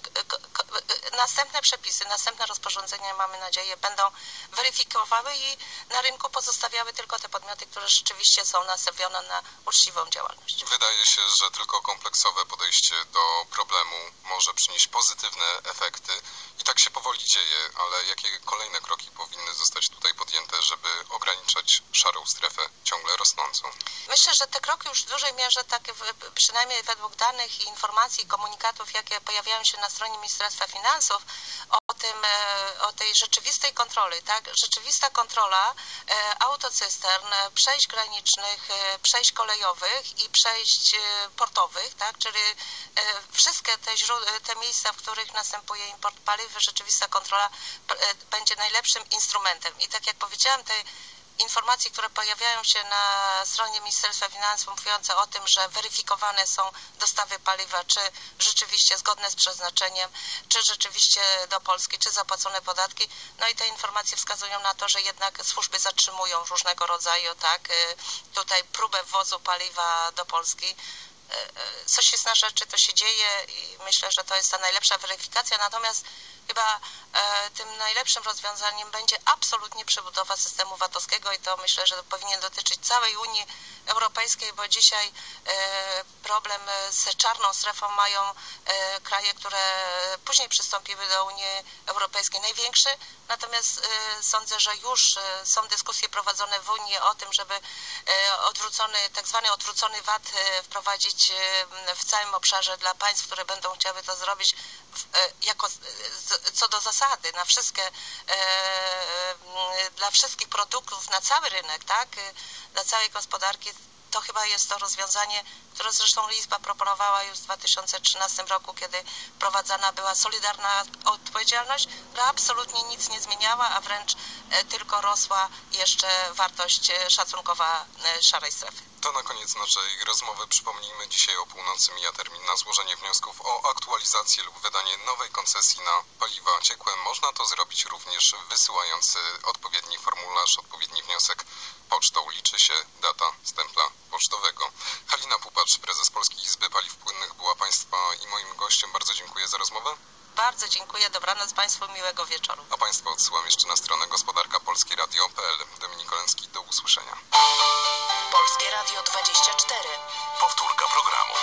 Następne przepisy, następne rozporządzenia, mamy nadzieję, będą weryfikowały i na rynku pozostawiały tylko te podmioty, które rzeczywiście są nastawione na uczciwą działalność. Wydaje się, że tylko kompleksowe podejście do problemu może przynieść pozytywne efekty i tak się powoli dzieje, ale jakie kolejne kroki powinny zostać tutaj podjęte, żeby ograniczać szarą strefę ciągle rosnącą? Myślę, że te kroki już w dużej mierze, tak przynajmniej według danych i informacji, komunikatów, jakie pojawiają się na stronie Ministerstwa Finansów, o tym, o tej rzeczywistej kontroli, tak? Rzeczywista kontrola autocystern, przejść granicznych, przejść kolejowych i przejść portowych, tak? Czyli wszystkie te, te miejsca, w których następuje import paliw, rzeczywista kontrola będzie najlepszym instrumentem. I tak jak powiedziałam, te informacje, które pojawiają się na stronie Ministerstwa Finansów, mówiące o tym, że weryfikowane są dostawy paliwa, czy rzeczywiście zgodne z przeznaczeniem, czy rzeczywiście do Polski, czy zapłacone podatki. No i te informacje wskazują na to, że jednak służby zatrzymują różnego rodzaju, tak, tutaj próbę wwozu paliwa do Polski. Coś jest na rzeczy, to się dzieje i myślę, że to jest ta najlepsza weryfikacja, natomiast chyba e, tym najlepszym rozwiązaniem będzie absolutnie przebudowa systemu VAT-owskiego i to myślę, że to powinien dotyczyć całej Unii Europejskiej, bo dzisiaj e, problem z czarną strefą mają e, kraje, które później przystąpiły do Unii Europejskiej, największy, natomiast e, sądzę, że już e, są dyskusje prowadzone w Unii o tym, żeby e, odwrócony, tak zwany odwrócony V A T e, wprowadzić e, w całym obszarze dla państw, które będą chciały to zrobić w, e, jako z, co do zasady na wszystkie, e, dla wszystkich produktów, na cały rynek, tak, dla całej gospodarki, to chyba jest to rozwiązanie, które zresztą Izba proponowała już w dwa tysiące trzynastym roku, kiedy wprowadzana była solidarna odpowiedzialność, która absolutnie nic nie zmieniała, a wręcz e, tylko rosła jeszcze wartość szacunkowa e, szarej strefy. To na koniec naszej rozmowy. Przypomnijmy, dzisiaj o północy mija termin na złożenie wniosków o aktualizację lub wydanie nowej koncesji na paliwa ciekłe. Można to zrobić również wysyłając odpowiedni formularz, odpowiedni wniosek pocztą. Liczy się data stempla pocztowego. Halina Pupacz, prezes Polskiej Izby Paliw Płynnych, była Państwa i moim gościem. Bardzo dziękuję za rozmowę. Bardzo dziękuję, dobranoc Państwu, miłego wieczoru. A Państwa odsyłam jeszcze na stronę gospodarka polskie radio kropka p l. Dominik Olęcki, do usłyszenia. Polskie Radio dwadzieścia cztery. Powtórka programu.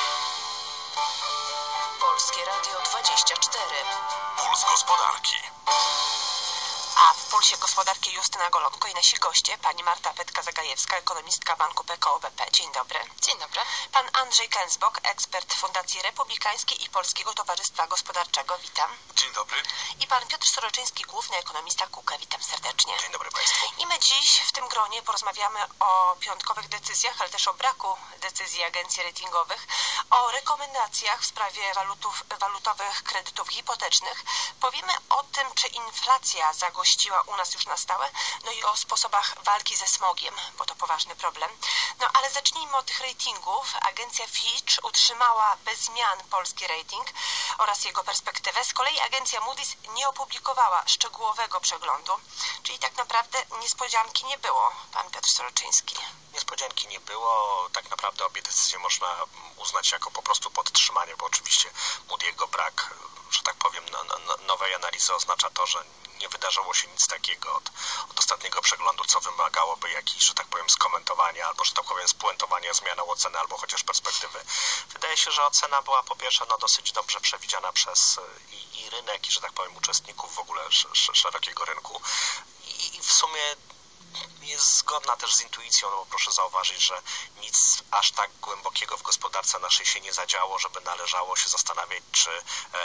Polskie Radio dwadzieścia cztery. Puls gospodarki. A w Pulsie Gospodarki Justyna Golonko i nasi goście, pani Marta Petka-Zagajewska, ekonomistka Banku P K O B P. Dzień dobry. Dzień dobry. Pan Andrzej Kensbok, ekspert Fundacji Republikańskiej i Polskiego Towarzystwa Gospodarczego. Witam. Dzień dobry. I pan Piotr Soroczyński, główny ekonomista K U K E. Witam serdecznie. Dzień dobry Państwu. I my dziś w tym gronie porozmawiamy o piątkowych decyzjach, ale też o braku decyzji agencji ratingowych, o rekomendacjach w sprawie walutów, walutowych kredytów hipotecznych. Powiemy o tym, czy inflacja zagościła u nas już na stałe, no i o sposobach walki ze smogiem, bo to poważny problem. No ale zacznijmy od tych ratingów. Agencja Fitch utrzymała bez zmian polski rating oraz jego perspektywę. Z kolei agencja Moody's nie opublikowała szczegółowego przeglądu, czyli tak naprawdę niespodzianki nie było, pan Piotr Soroczyński. Niespodzianki nie było. Tak naprawdę obie decyzje można uznać jako po prostu podtrzymanie, bo oczywiście Moody'ego brak, że tak powiem, no, no, nowej analizy oznacza to, że nie wydarzyło się nic takiego od, od ostatniego przeglądu, co wymagałoby jakiś, że tak powiem, skomentowania albo, że tak powiem, spuentowania zmianą oceny albo chociaż perspektywy. Wydaje się, że ocena była po pierwsze no, dosyć dobrze przewidziana przez i, i rynek, i, że tak powiem, uczestników w ogóle sz, sz, szerokiego rynku. I, I w sumie jest zgodna też z intuicją, no bo proszę zauważyć, że nic aż tak głębokiego w gospodarce naszej się nie zadziało, żeby należało się zastanawiać, czy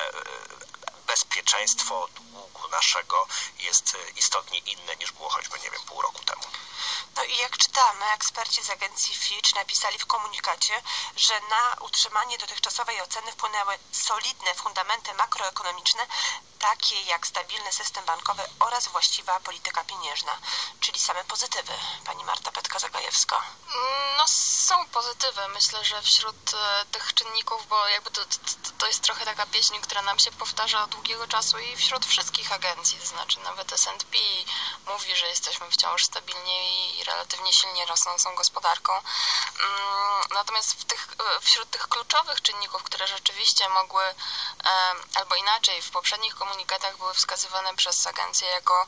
bezpieczeństwo długu naszego jest istotnie inne niż było choćby, nie wiem, pół roku temu. No i jak czytamy, eksperci z agencji Fitch napisali w komunikacie, że na utrzymanie dotychczasowej oceny wpłynęły solidne fundamenty makroekonomiczne, takie jak stabilny system bankowy oraz właściwa polityka pieniężna, czyli same pozytywy. Pani Marta Petka-Zagajewska. No są pozytywy. Myślę, że wśród e, tych czynników, bo jakby to, to, to jest trochę taka pieśń, która nam się powtarza od długiego czasu i wśród wszystkich agencji, to znaczy nawet S and P mówi, że jesteśmy wciąż stabilnie i relatywnie silnie rosnącą gospodarką. Mm, natomiast w tych, wśród tych kluczowych czynników, które rzeczywiście mogły, e, albo inaczej, w poprzednich komunikatach były wskazywane przez agencję jako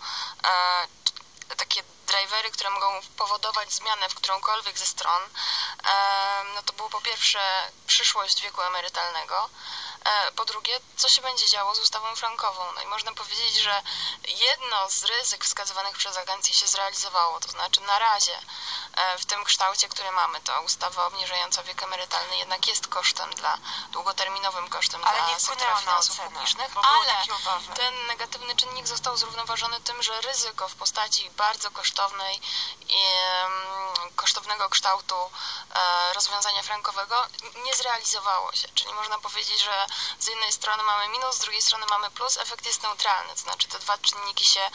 e, takie drivery, które mogą powodować zmianę w którąkolwiek ze stron, e, no to było po pierwsze przyszłość wieku emerytalnego, e, po drugie, co się będzie działo z ustawą frankową. No i można powiedzieć, że jedno z ryzyk wskazywanych przez agencję się zrealizowało, to znaczy na razie e, w tym kształcie, który mamy, to ustawa obniżająca wiek emerytalny jednak jest kosztem dla, długoterminowym kosztem ale dla nie sektora finansów ocenę, publicznych, ale ten negatywny czynnik został zrównoważony tym, że ryzyko w postaci bardzo kosztownej i um, kosztownego kształtu e, rozwiązania frankowego nie zrealizowało się. Czyli można powiedzieć, że z jednej strony mamy minus, z drugiej strony mamy plus, efekt jest neutralny, to znaczy te dwa czynniki się,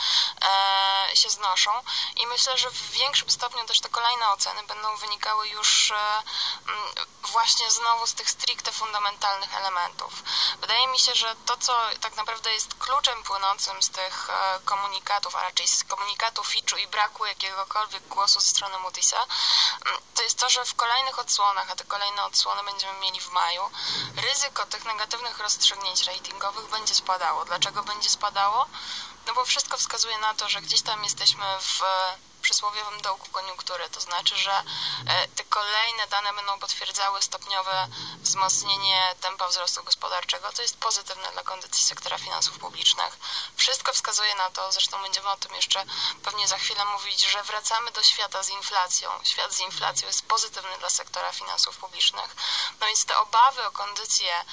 e, się znoszą i myślę, że w większym stopniu też te kolejne oceny będą wynikały już e, właśnie znowu z tych stricte fundamentalnych elementów. Wydaje mi się, że to, co tak naprawdę jest kluczem płynącym z tych e, komunikatów, a raczej z komunikatu Fitchu i braku jakiegokolwiek głosu ze strony Moody'sa, to jest to, że w kolejnych odsłonach, a te kolejne odsłony będziemy mieli w maju, ryzyko tych negatywnych rozstrzygnięć ratingowych będzie spadało. Dlaczego będzie spadało? No bo wszystko wskazuje na to, że gdzieś tam jesteśmy w przysłowiowym dołku koniunktury, to znaczy, że te kolejne dane będą potwierdzały stopniowe wzmocnienie tempa wzrostu gospodarczego, co jest pozytywne dla kondycji sektora finansów publicznych. Wszystko wskazuje na to, zresztą będziemy o tym jeszcze pewnie za chwilę mówić, że wracamy do świata z inflacją. Świat z inflacją jest pozytywny dla sektora finansów publicznych. No więc te obawy o kondycję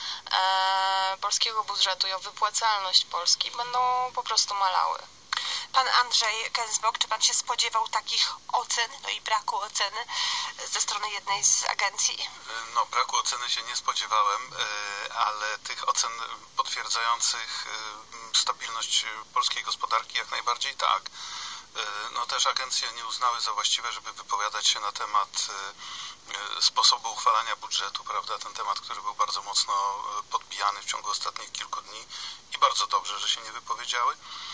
e, polskiego budżetu i o wypłacalność Polski będą po prostu malały. Pan Andrzej Gensburg, czy pan się spodziewał takich ocen, no i braku oceny ze strony jednej z agencji? No, braku oceny się nie spodziewałem, ale tych ocen potwierdzających stabilność polskiej gospodarki jak najbardziej tak. No też agencje nie uznały za właściwe, żeby wypowiadać się na temat sposobu uchwalania budżetu, prawda, ten temat, który był bardzo mocno podbijany w ciągu ostatnich kilku dni i bardzo dobrze, że się nie wypowiedziały.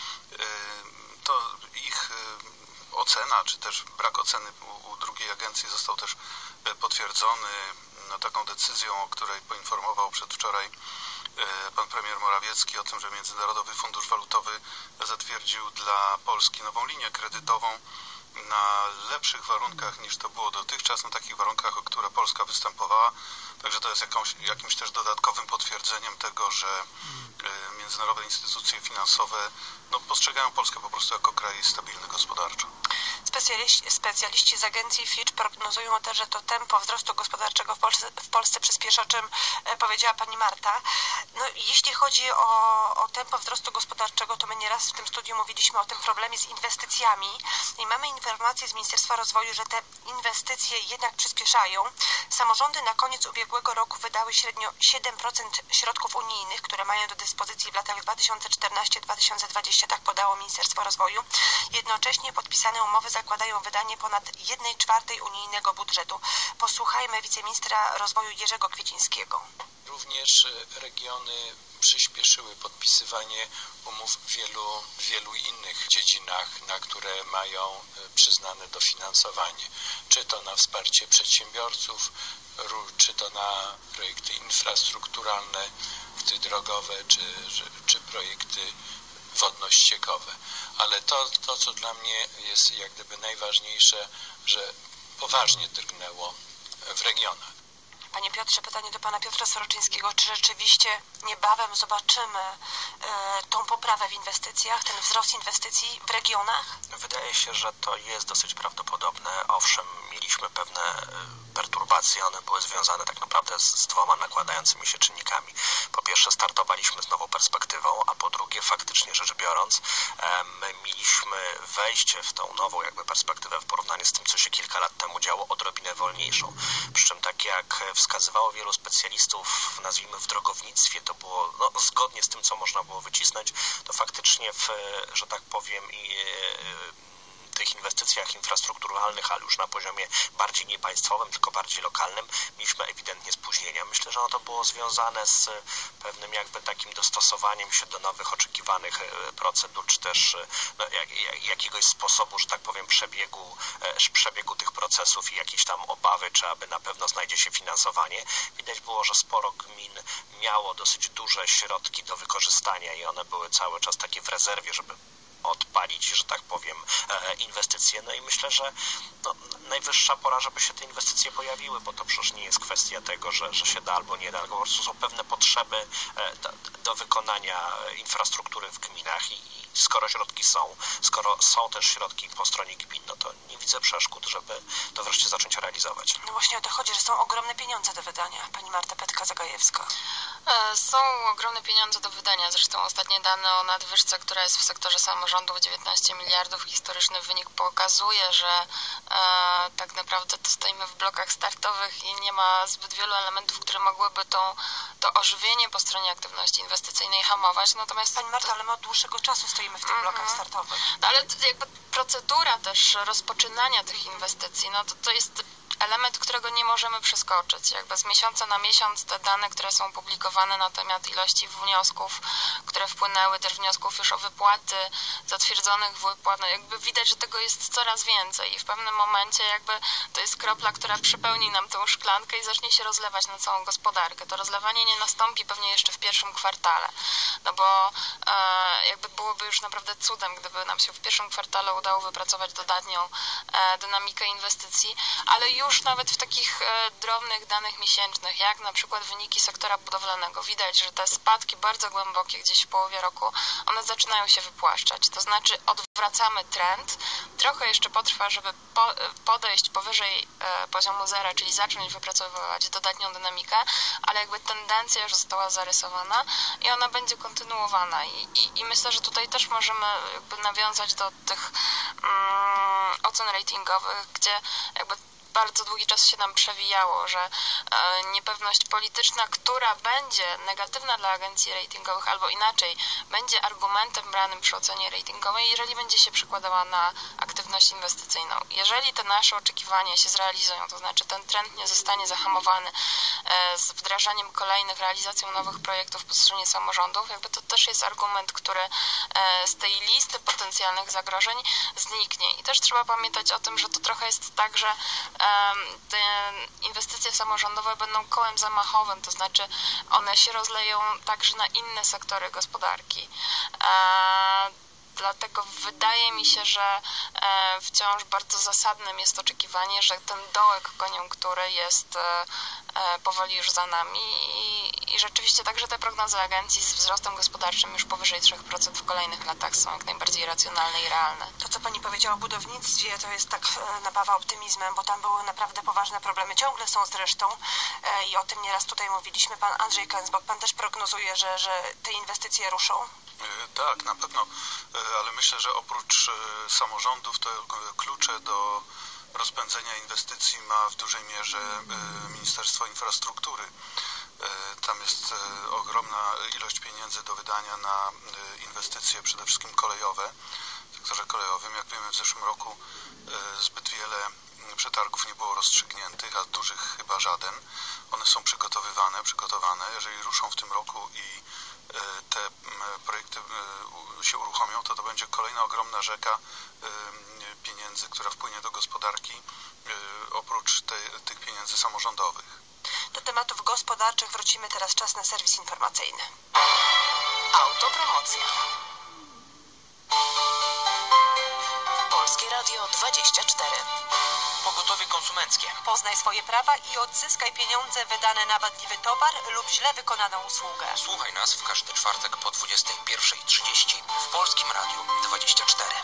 To ich ocena, czy też brak oceny u, u drugiej agencji został też potwierdzony no, taką decyzją, o której poinformował przedwczoraj pan premier Morawiecki o tym, że Międzynarodowy Fundusz Walutowy zatwierdził dla Polski nową linię kredytową na lepszych warunkach niż to było dotychczas, na takich warunkach, o które Polska występowała. Także to jest jakąś, jakimś też dodatkowym potwierdzeniem tego, że międzynarodowe instytucje finansowe no, postrzegają Polskę po prostu jako kraj stabilny gospodarczo. Specjaliści, specjaliści z agencji Fitch prognozują też, że to tempo wzrostu gospodarczego w Polsce, w Polsce przyspieszy, o czym powiedziała pani Marta. No, jeśli chodzi o, o tempo wzrostu gospodarczego, to my nieraz w tym studiu mówiliśmy o tym problemie z inwestycjami i mamy informacje z Ministerstwa Rozwoju, że te inwestycje jednak przyspieszają. Samorządy na koniec ubiegłego roku wydały średnio siedem procent środków unijnych, które mają do dyspozycji w latach dwa tysiące czternasty do dwa tysiące dwudziestego, tak podało Ministerstwo Rozwoju. Jednocześnie podpisane umowy zakładają wydanie ponad jednej czwartej unijnego budżetu. Posłuchajmy wiceministra rozwoju Jerzego Kwiecińskiego. Również regiony przyspieszyły podpisywanie umów w wielu, wielu innych dziedzinach, na które mają przyznane dofinansowanie. Czy to na wsparcie przedsiębiorców, czy to na projekty infrastrukturalne, projekty drogowe, czy, czy projekty wodno-ściekowe. Ale to, to, co dla mnie jest jak gdyby najważniejsze, że poważnie drgnęło w regionach. Panie Piotrze, pytanie do pana Piotra Soroczyńskiego. Czy rzeczywiście niebawem zobaczymy e, tą poprawę w inwestycjach, ten wzrost inwestycji w regionach? Wydaje się, że to jest dosyć prawdopodobne. Owszem, mieliśmy pewne perturbacje, one były związane tak naprawdę z, z dwoma nakładającymi się czynnikami. Po pierwsze, startowaliśmy z nową perspektywą, a po drugie, faktycznie rzecz biorąc, my mieliśmy wejście w tą nową jakby perspektywę w porównaniu z tym, co się kilka lat temu działo, odrobinę wolniejszą. Przy czym, tak jak wskazywało wielu specjalistów, nazwijmy w drogownictwie, to było no, zgodnie z tym, co można było wycisnąć, to faktycznie w, że tak powiem, i tych inwestycjach infrastrukturalnych, ale już na poziomie bardziej nie państwowym, tylko bardziej lokalnym, mieliśmy ewidentnie spóźnienia. Myślę, że ono to było związane z pewnym jakby takim dostosowaniem się do nowych oczekiwanych procedur, czy też no, jak, jak, jakiegoś sposobu, że tak powiem, przebiegu, przebiegu tych procesów i jakieś tam obawy, czy aby na pewno znajdzie się finansowanie. Widać było, że sporo gmin miało dosyć duże środki do wykorzystania i one były cały czas takie w rezerwie, żeby odpalić, że tak powiem, inwestycje. No i myślę, że no, najwyższa pora, żeby się te inwestycje pojawiły, bo to przecież nie jest kwestia tego, że, że się da albo nie da, tylko po prostu są pewne potrzeby do, do wykonania infrastruktury w gminach i, i skoro środki są, skoro są też środki po stronie gmin, no to nie widzę przeszkód, żeby to wreszcie zacząć realizować. No właśnie o to chodzi, że są ogromne pieniądze do wydania. Pani Marta Petka-Zagajewska. Są ogromne pieniądze do wydania. Zresztą ostatnie dane o nadwyżce, która jest w sektorze samorządów, dziewiętnaście miliardów. Historyczny wynik pokazuje, że e, tak naprawdę to stoimy w blokach startowych i nie ma zbyt wielu elementów, które mogłyby tą, to ożywienie po stronie aktywności inwestycyjnej hamować. Natomiast Pani Marta, ale my od dłuższego czasu stoimy w tych blokach mm -hmm. startowych. No, ale jakby procedura też rozpoczynania tych inwestycji, no to, to jest element, którego nie możemy przeskoczyć. Jakby z miesiąca na miesiąc te dane, które są publikowane na temat ilości wniosków, które wpłynęły, też wniosków już o wypłaty, zatwierdzonych wypłat, no jakby widać, że tego jest coraz więcej i w pewnym momencie jakby to jest kropla, która przepełni nam tą szklankę i zacznie się rozlewać na całą gospodarkę. To rozlewanie nie nastąpi pewnie jeszcze w pierwszym kwartale, no bo e, jakby byłoby już naprawdę cudem, gdyby nam się w pierwszym kwartale udało wypracować dodatnią e, dynamikę inwestycji, ale już Już nawet w takich e, drobnych danych miesięcznych, jak na przykład wyniki sektora budowlanego, widać, że te spadki bardzo głębokie gdzieś w połowie roku, one zaczynają się wypłaszczać. To znaczy odwracamy trend. Trochę jeszcze potrwa, żeby po, podejść powyżej e, poziomu zera, czyli zacząć wypracowywać dodatnią dynamikę, ale jakby tendencja już została zarysowana i ona będzie kontynuowana. I, i, i myślę, że tutaj też możemy jakby nawiązać do tych mm, ocen ratingowych, gdzie jakby bardzo długi czas się nam przewijało, że e, niepewność polityczna, która będzie negatywna dla agencji ratingowych, albo inaczej, będzie argumentem branym przy ocenie ratingowej, jeżeli będzie się przekładała na aktywność inwestycyjną. Jeżeli te nasze oczekiwania się zrealizują, to znaczy ten trend nie zostanie zahamowany e, z wdrażaniem kolejnych, realizacją nowych projektów po stronie samorządów, jakby to też jest argument, który e, z tej listy potencjalnych zagrożeń zniknie. I też trzeba pamiętać o tym, że to trochę jest tak, że te inwestycje samorządowe będą kołem zamachowym, to znaczy one się rozleją także na inne sektory gospodarki. Dlatego wydaje mi się, że wciąż bardzo zasadnym jest oczekiwanie, że ten dołek koniunktury jest powoli już za nami i, i rzeczywiście także te prognozy agencji z wzrostem gospodarczym już powyżej trzy procent w kolejnych latach są jak najbardziej racjonalne i realne. To, co Pani powiedziała o budownictwie, to jest tak napawa optymizmem, bo tam były naprawdę poważne problemy. Ciągle są zresztą i o tym nieraz tutaj mówiliśmy. Pan Andrzej Kęsbok, Pan też prognozuje, że, że te inwestycje ruszą? Tak, na pewno, ale myślę, że oprócz samorządów te klucze do rozpędzenia inwestycji ma w dużej mierze Ministerstwo Infrastruktury. Tam jest ogromna ilość pieniędzy do wydania na inwestycje przede wszystkim kolejowe. W sektorze kolejowym, jak wiemy, w zeszłym roku zbyt wiele przetargów nie było rozstrzygniętych, a dużych chyba żaden. One są przygotowywane, przygotowane. Jeżeli ruszą w tym roku i te projekty się uruchomią, to to będzie kolejna ogromna rzeka pieniędzy, która wpłynie do gospodarki oprócz te, tych pieniędzy samorządowych. Do tematów gospodarczych wrócimy teraz. Czas na serwis informacyjny. Autopromocja. Polskie Radio dwadzieścia cztery. Pogotowie konsumenckie. Poznaj swoje prawa i odzyskaj pieniądze wydane na wadliwy towar lub źle wykonaną usługę. Słuchaj nas w każdy czwartek po dwudziestej pierwszej trzydzieści w Polskim Radiu dwadzieścia cztery.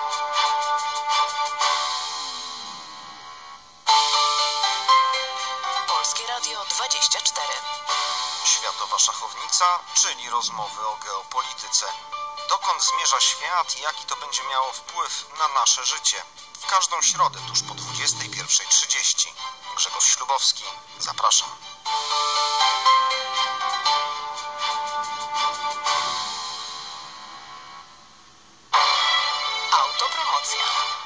Polskie Radio dwadzieścia cztery. Światowa szachownica, czyli rozmowy o geopolityce. Dokąd zmierza świat i jaki to będzie miało wpływ na nasze życie? W każdą środę tuż po dwudziestej pierwszej trzydzieści. Grzegorz Ślubowski, zapraszam. Autopromocja.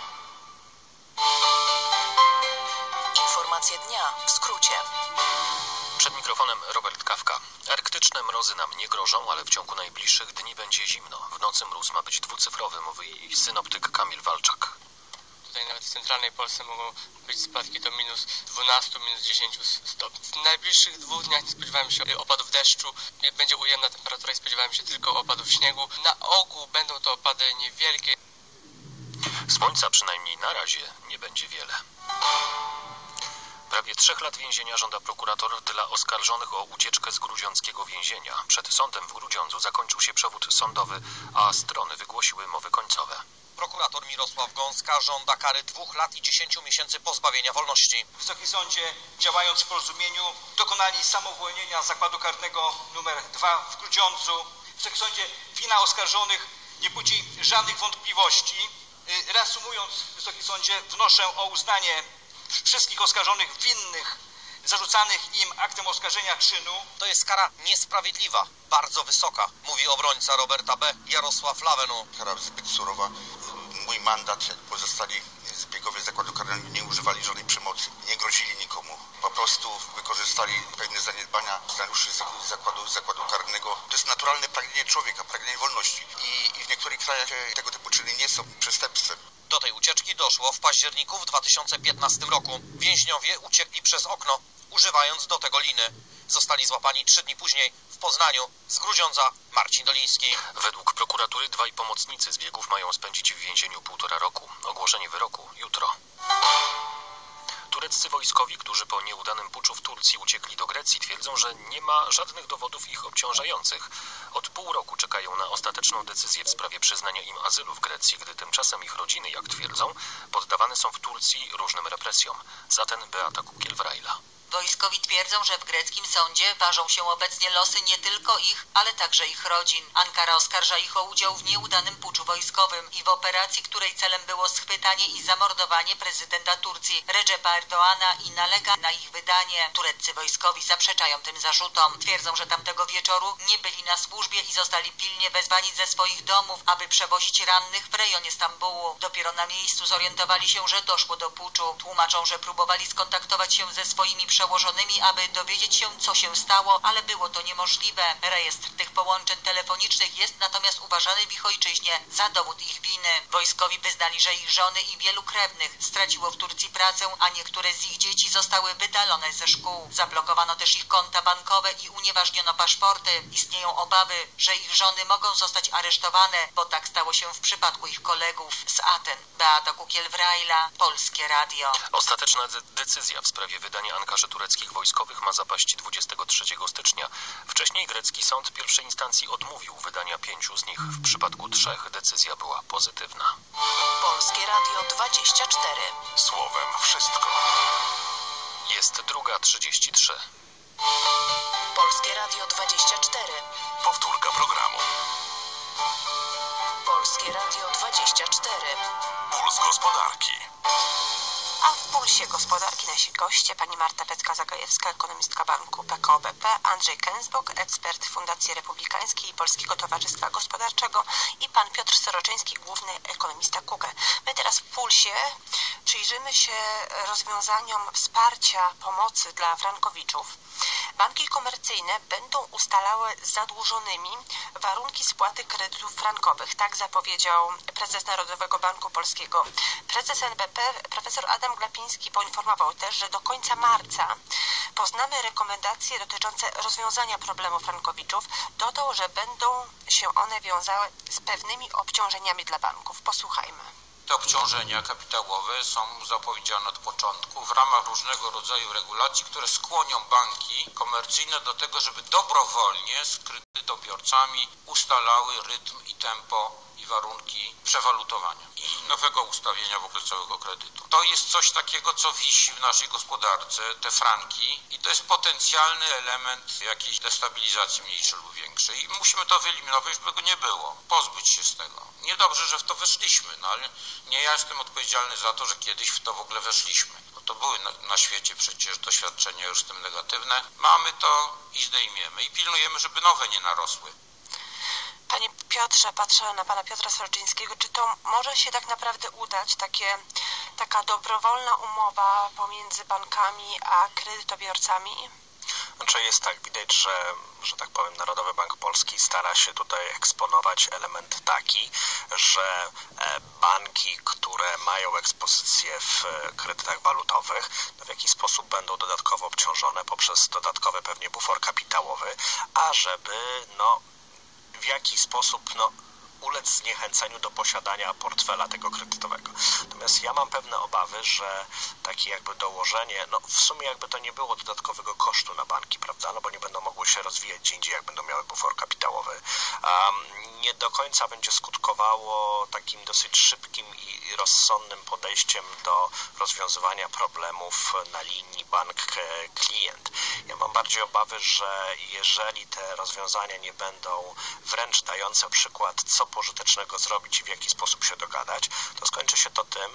Informacje dnia w skrócie. Przed mikrofonem Robert Kawka. Arktyczne mrozy nam nie grożą, ale w ciągu najbliższych dni będzie zimno. W nocy mróz ma być dwucyfrowy, mówi synoptyk Kamil Walczak. Tutaj nawet w centralnej Polsce mogą być spadki do minus dwanaście, minus dziesięć stopni. W najbliższych dwóch dniach nie spodziewamy się opadów deszczu. Będzie ujemna temperatura i spodziewamy się tylko opadów śniegu. Na ogół będą to opady niewielkie. Słońca przynajmniej na razie nie będzie wiele. Prawie trzech lat więzienia żąda prokurator dla oskarżonych o ucieczkę z grudziąckiego więzienia. Przed sądem w Grudziądzu zakończył się przewód sądowy, a strony wygłosiły mowy końcowe. Prokurator Mirosław Gąska żąda kary dwóch lat i dziesięciu miesięcy pozbawienia wolności. Wysoki Sądzie, działając w porozumieniu, dokonali samouwolnienia zakładu karnego numer dwa w Grudziądzu. Wysoki Sądzie, wina oskarżonych nie budzi żadnych wątpliwości. Reasumując, Wysoki Sądzie, wnoszę o uznanie wszystkich oskarżonych winnych zarzucanych im aktem oskarżenia czynu. To jest kara niesprawiedliwa, bardzo wysoka, mówi obrońca Roberta B. Jarosław Lawenu. Kara zbyt surowa. Mój mandat, pozostali zbiegowie zakładu karnego nie używali żadnej przemocy, nie grozili nikomu. Po prostu wykorzystali pewne zaniedbania funkcjonariuszy zakładu, zakładu karnego. To jest naturalne pragnienie człowieka, pragnienie wolności. I, i w niektórych krajach tego typu czyny nie są przestępstwem. Do tej ucieczki doszło w październiku w dwa tysiące piętnastym roku. Więźniowie uciekli przez okno, używając do tego liny. Zostali złapani trzy dni później w Poznaniu. Z Grudziądza Marcin Doliński. Według prokuratury dwaj pomocnicy zbiegów mają spędzić w więzieniu półtora roku. Ogłoszenie wyroku jutro. Tureccy wojskowi, którzy po nieudanym puczu w Turcji uciekli do Grecji, twierdzą, że nie ma żadnych dowodów ich obciążających. Od pół roku czekają na ostateczną decyzję w sprawie przyznania im azylu w Grecji, gdy tymczasem ich rodziny, jak twierdzą, poddawane są w Turcji różnym represjom. Zatem Beata Kukiel-Wrajla. Wojskowi twierdzą, że w greckim sądzie ważą się obecnie losy nie tylko ich, ale także ich rodzin. Ankara oskarża ich o udział w nieudanym puczu wojskowym i w operacji, której celem było schwytanie i zamordowanie prezydenta Turcji Recepa Erdoğana i nalega na ich wydanie. Tureccy wojskowi zaprzeczają tym zarzutom. Twierdzą, że tamtego wieczoru nie byli na służbie i zostali pilnie wezwani ze swoich domów, aby przewozić rannych w rejonie Stambułu. Dopiero na miejscu zorientowali się, że doszło do puczu. Tłumaczą, że próbowali skontaktować się ze swoimi przełożonymi, aby dowiedzieć się, co się stało, ale było to niemożliwe. Rejestr tych połączeń telefonicznych jest natomiast uważany w ich ojczyźnie za dowód ich winy. Wojskowi wyznali, że ich żony i wielu krewnych straciło w Turcji pracę, a niektóre z ich dzieci zostały wydalone ze szkół. Zablokowano też ich konta bankowe i unieważniono paszporty. Istnieją obawy, że ich żony mogą zostać aresztowane, bo tak stało się w przypadku ich kolegów z Aten. Beata Kukiel-Wrajla, Polskie Radio. Ostateczna de- decyzja w sprawie wydania Ankarze tureckich wojskowych ma zapaść dwudziestego trzeciego stycznia. Wcześniej grecki sąd pierwszej instancji odmówił wydania pięciu z nich. W przypadku trzech decyzja była pozytywna. Polskie Radio dwadzieścia cztery. Słowem wszystko. Jest druga trzydzieści trzy. Polskie Radio dwadzieścia cztery. Powtórka programu. Polskie Radio dwadzieścia cztery. Puls gospodarki. A w Pulsie Gospodarki nasi goście pani Marta Pecka-Zagajewska, ekonomistka Banku P K O B P, Andrzej Kensbok, ekspert Fundacji Republikańskiej i Polskiego Towarzystwa Gospodarczego i pan Piotr Soroczyński, główny ekonomista K U G E. My teraz w Pulsie przyjrzymy się rozwiązaniom wsparcia pomocy dla frankowiczów. Banki komercyjne będą ustalały z zadłużonymi warunki spłaty kredytów frankowych. Tak zapowiedział prezes Narodowego Banku Polskiego. Prezes N B P, profesor Adam Glapiński, poinformował też, że do końca marca poznamy rekomendacje dotyczące rozwiązania problemu frankowiczów. Dodał, że będą się one wiązały z pewnymi obciążeniami dla banków. Posłuchajmy. Te obciążenia kapitałowe są zapowiedziane od początku w ramach różnego rodzaju regulacji, które skłonią banki komercyjne do tego, żeby dobrowolnie z kredytobiorcami ustalały rytm i tempo i warunki przewalutowania i nowego ustawienia w ogóle całego kredytu. To jest coś takiego, co wisi w naszej gospodarce, te franki, i to jest potencjalny element jakiejś destabilizacji mniejszej lub większej i musimy to wyeliminować, żeby go nie było, pozbyć się z tego. Niedobrze, że w to weszliśmy, no ale nie ja jestem odpowiedzialny za to, że kiedyś w to w ogóle weszliśmy. Bo to były na, na świecie przecież doświadczenia już z tym negatywne. Mamy to i zdejmiemy i pilnujemy, żeby nowe nie narosły. Panie Piotrze, patrzę na pana Piotra Soroczyńskiego. Czy to może się tak naprawdę udać, takie, taka dobrowolna umowa pomiędzy bankami a kredytobiorcami? Znaczy jest tak, widać, że, że tak powiem, Narodowy Bank Polski stara się tutaj eksponować element taki, że banki, które mają ekspozycję w kredytach walutowych, no w jakiś sposób będą dodatkowo obciążone poprzez dodatkowy pewnie bufor kapitałowy, a żeby no w jakiś sposób no, ulec zniechęceniu do posiadania portfela tego kredytowego. Natomiast ja mam pewne obawy, że takie jakby dołożenie, no w sumie jakby to nie było dodatkowego kosztu na banki, prawda, no bo nie będą mogły się rozwijać gdzie indziej, jak będą miały bufor kapitałowy. Um, nie do końca będzie skutkowało takim dosyć szybkim i rozsądnym podejściem do rozwiązywania problemów na linii bank-klient. Ja mam bardziej obawy, że jeżeli te rozwiązania nie będą wręcz dające przykład, co pożytecznego zrobić i w jaki sposób się dogadać, to skończy się to tym,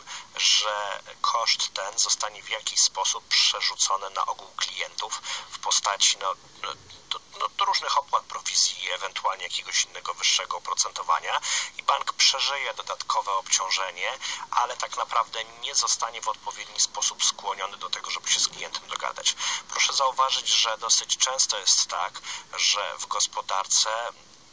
że koszt ten zostanie w jakiś sposób przerzucony na ogół klientów w postaci no, do, no, do różnych opłat, prowizji, ewentualnie jakiegoś innego wyższego oprocentowania i bank przeżyje dodatkowe obciążenie, ale tak naprawdę nie zostanie w odpowiedni sposób skłoniony do tego, żeby się z klientem dogadać. Proszę zauważyć, że dosyć często jest tak, że w gospodarce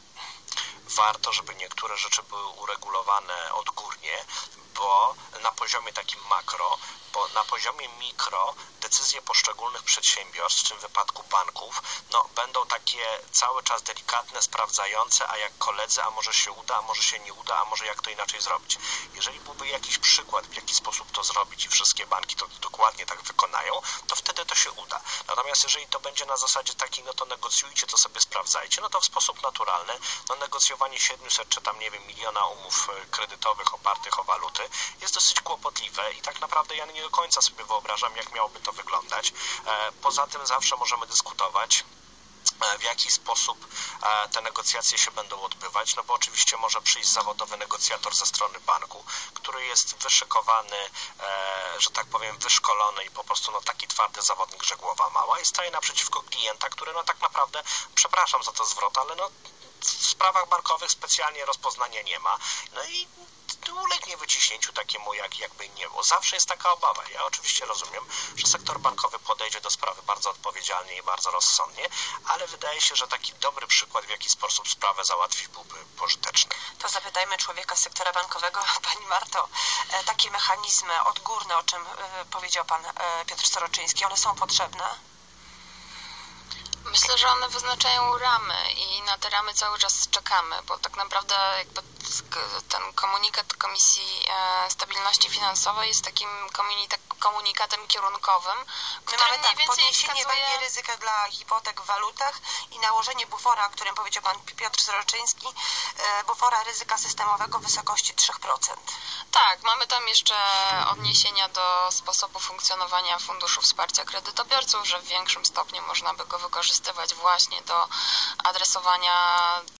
warto, żeby niektóre rzeczy były uregulowane odgórnie, bo na poziomie takim makro, bo na poziomie mikro decyzje poszczególnych przedsiębiorstw, w tym wypadku banków, no będą takie cały czas delikatne, sprawdzające, a jak koledzy, a może się uda, a może się nie uda, a może jak to inaczej zrobić. Jeżeli byłby jakiś przykład, w jaki sposób to zrobić i wszystkie banki to dokładnie tak wykonają, to wtedy to się uda. Natomiast jeżeli to będzie na zasadzie takiej, no to negocjujcie, to sobie sprawdzajcie, no to w sposób naturalny, no negocjowanie siedmiuset czy tam, nie wiem, miliona umów kredytowych opartych o waluty jest dosyć kłopotliwe i tak naprawdę ja nie do końca sobie wyobrażam, jak miałoby to wyglądać. Poza tym zawsze możemy dyskutować, w jaki sposób te negocjacje się będą odbywać, no bo oczywiście może przyjść zawodowy negocjator ze strony banku, który jest wyszykowany, że tak powiem, wyszkolony i po prostu no taki twardy zawodnik, że głowa mała i staje naprzeciwko klienta, który no tak naprawdę, przepraszam za to zwrot, ale no w sprawach bankowych specjalnie rozpoznania nie ma. No i ulegnie wyciśnięciu takiemu, jak, jakby nie było. Zawsze jest taka obawa. Ja oczywiście rozumiem, że sektor bankowy podejdzie do sprawy bardzo odpowiedzialnie i bardzo rozsądnie, ale wydaje się, że taki dobry przykład, w jaki sposób sprawę załatwi, byłby pożyteczny. To zapytajmy człowieka z sektora bankowego. Pani Marto, takie mechanizmy odgórne, o czym powiedział pan Piotr Soroczyński, one są potrzebne? Myślę, że one wyznaczają ramy i na te ramy cały czas czekamy, bo tak naprawdę jakby ten komunikat Komisji Stabilności Finansowej jest takim komunikatem kierunkowym, który mamy mniej tak, więcej podniesienie wskazuje... wagi ryzyka dla hipotek w walutach i nałożenie bufora, o którym powiedział pan Piotr Soroczyński, bufora ryzyka systemowego w wysokości trzy procent. Tak, mamy tam jeszcze odniesienia do sposobu funkcjonowania Funduszu Wsparcia Kredytobiorców, że w większym stopniu można by go wykorzystywać właśnie do adresowania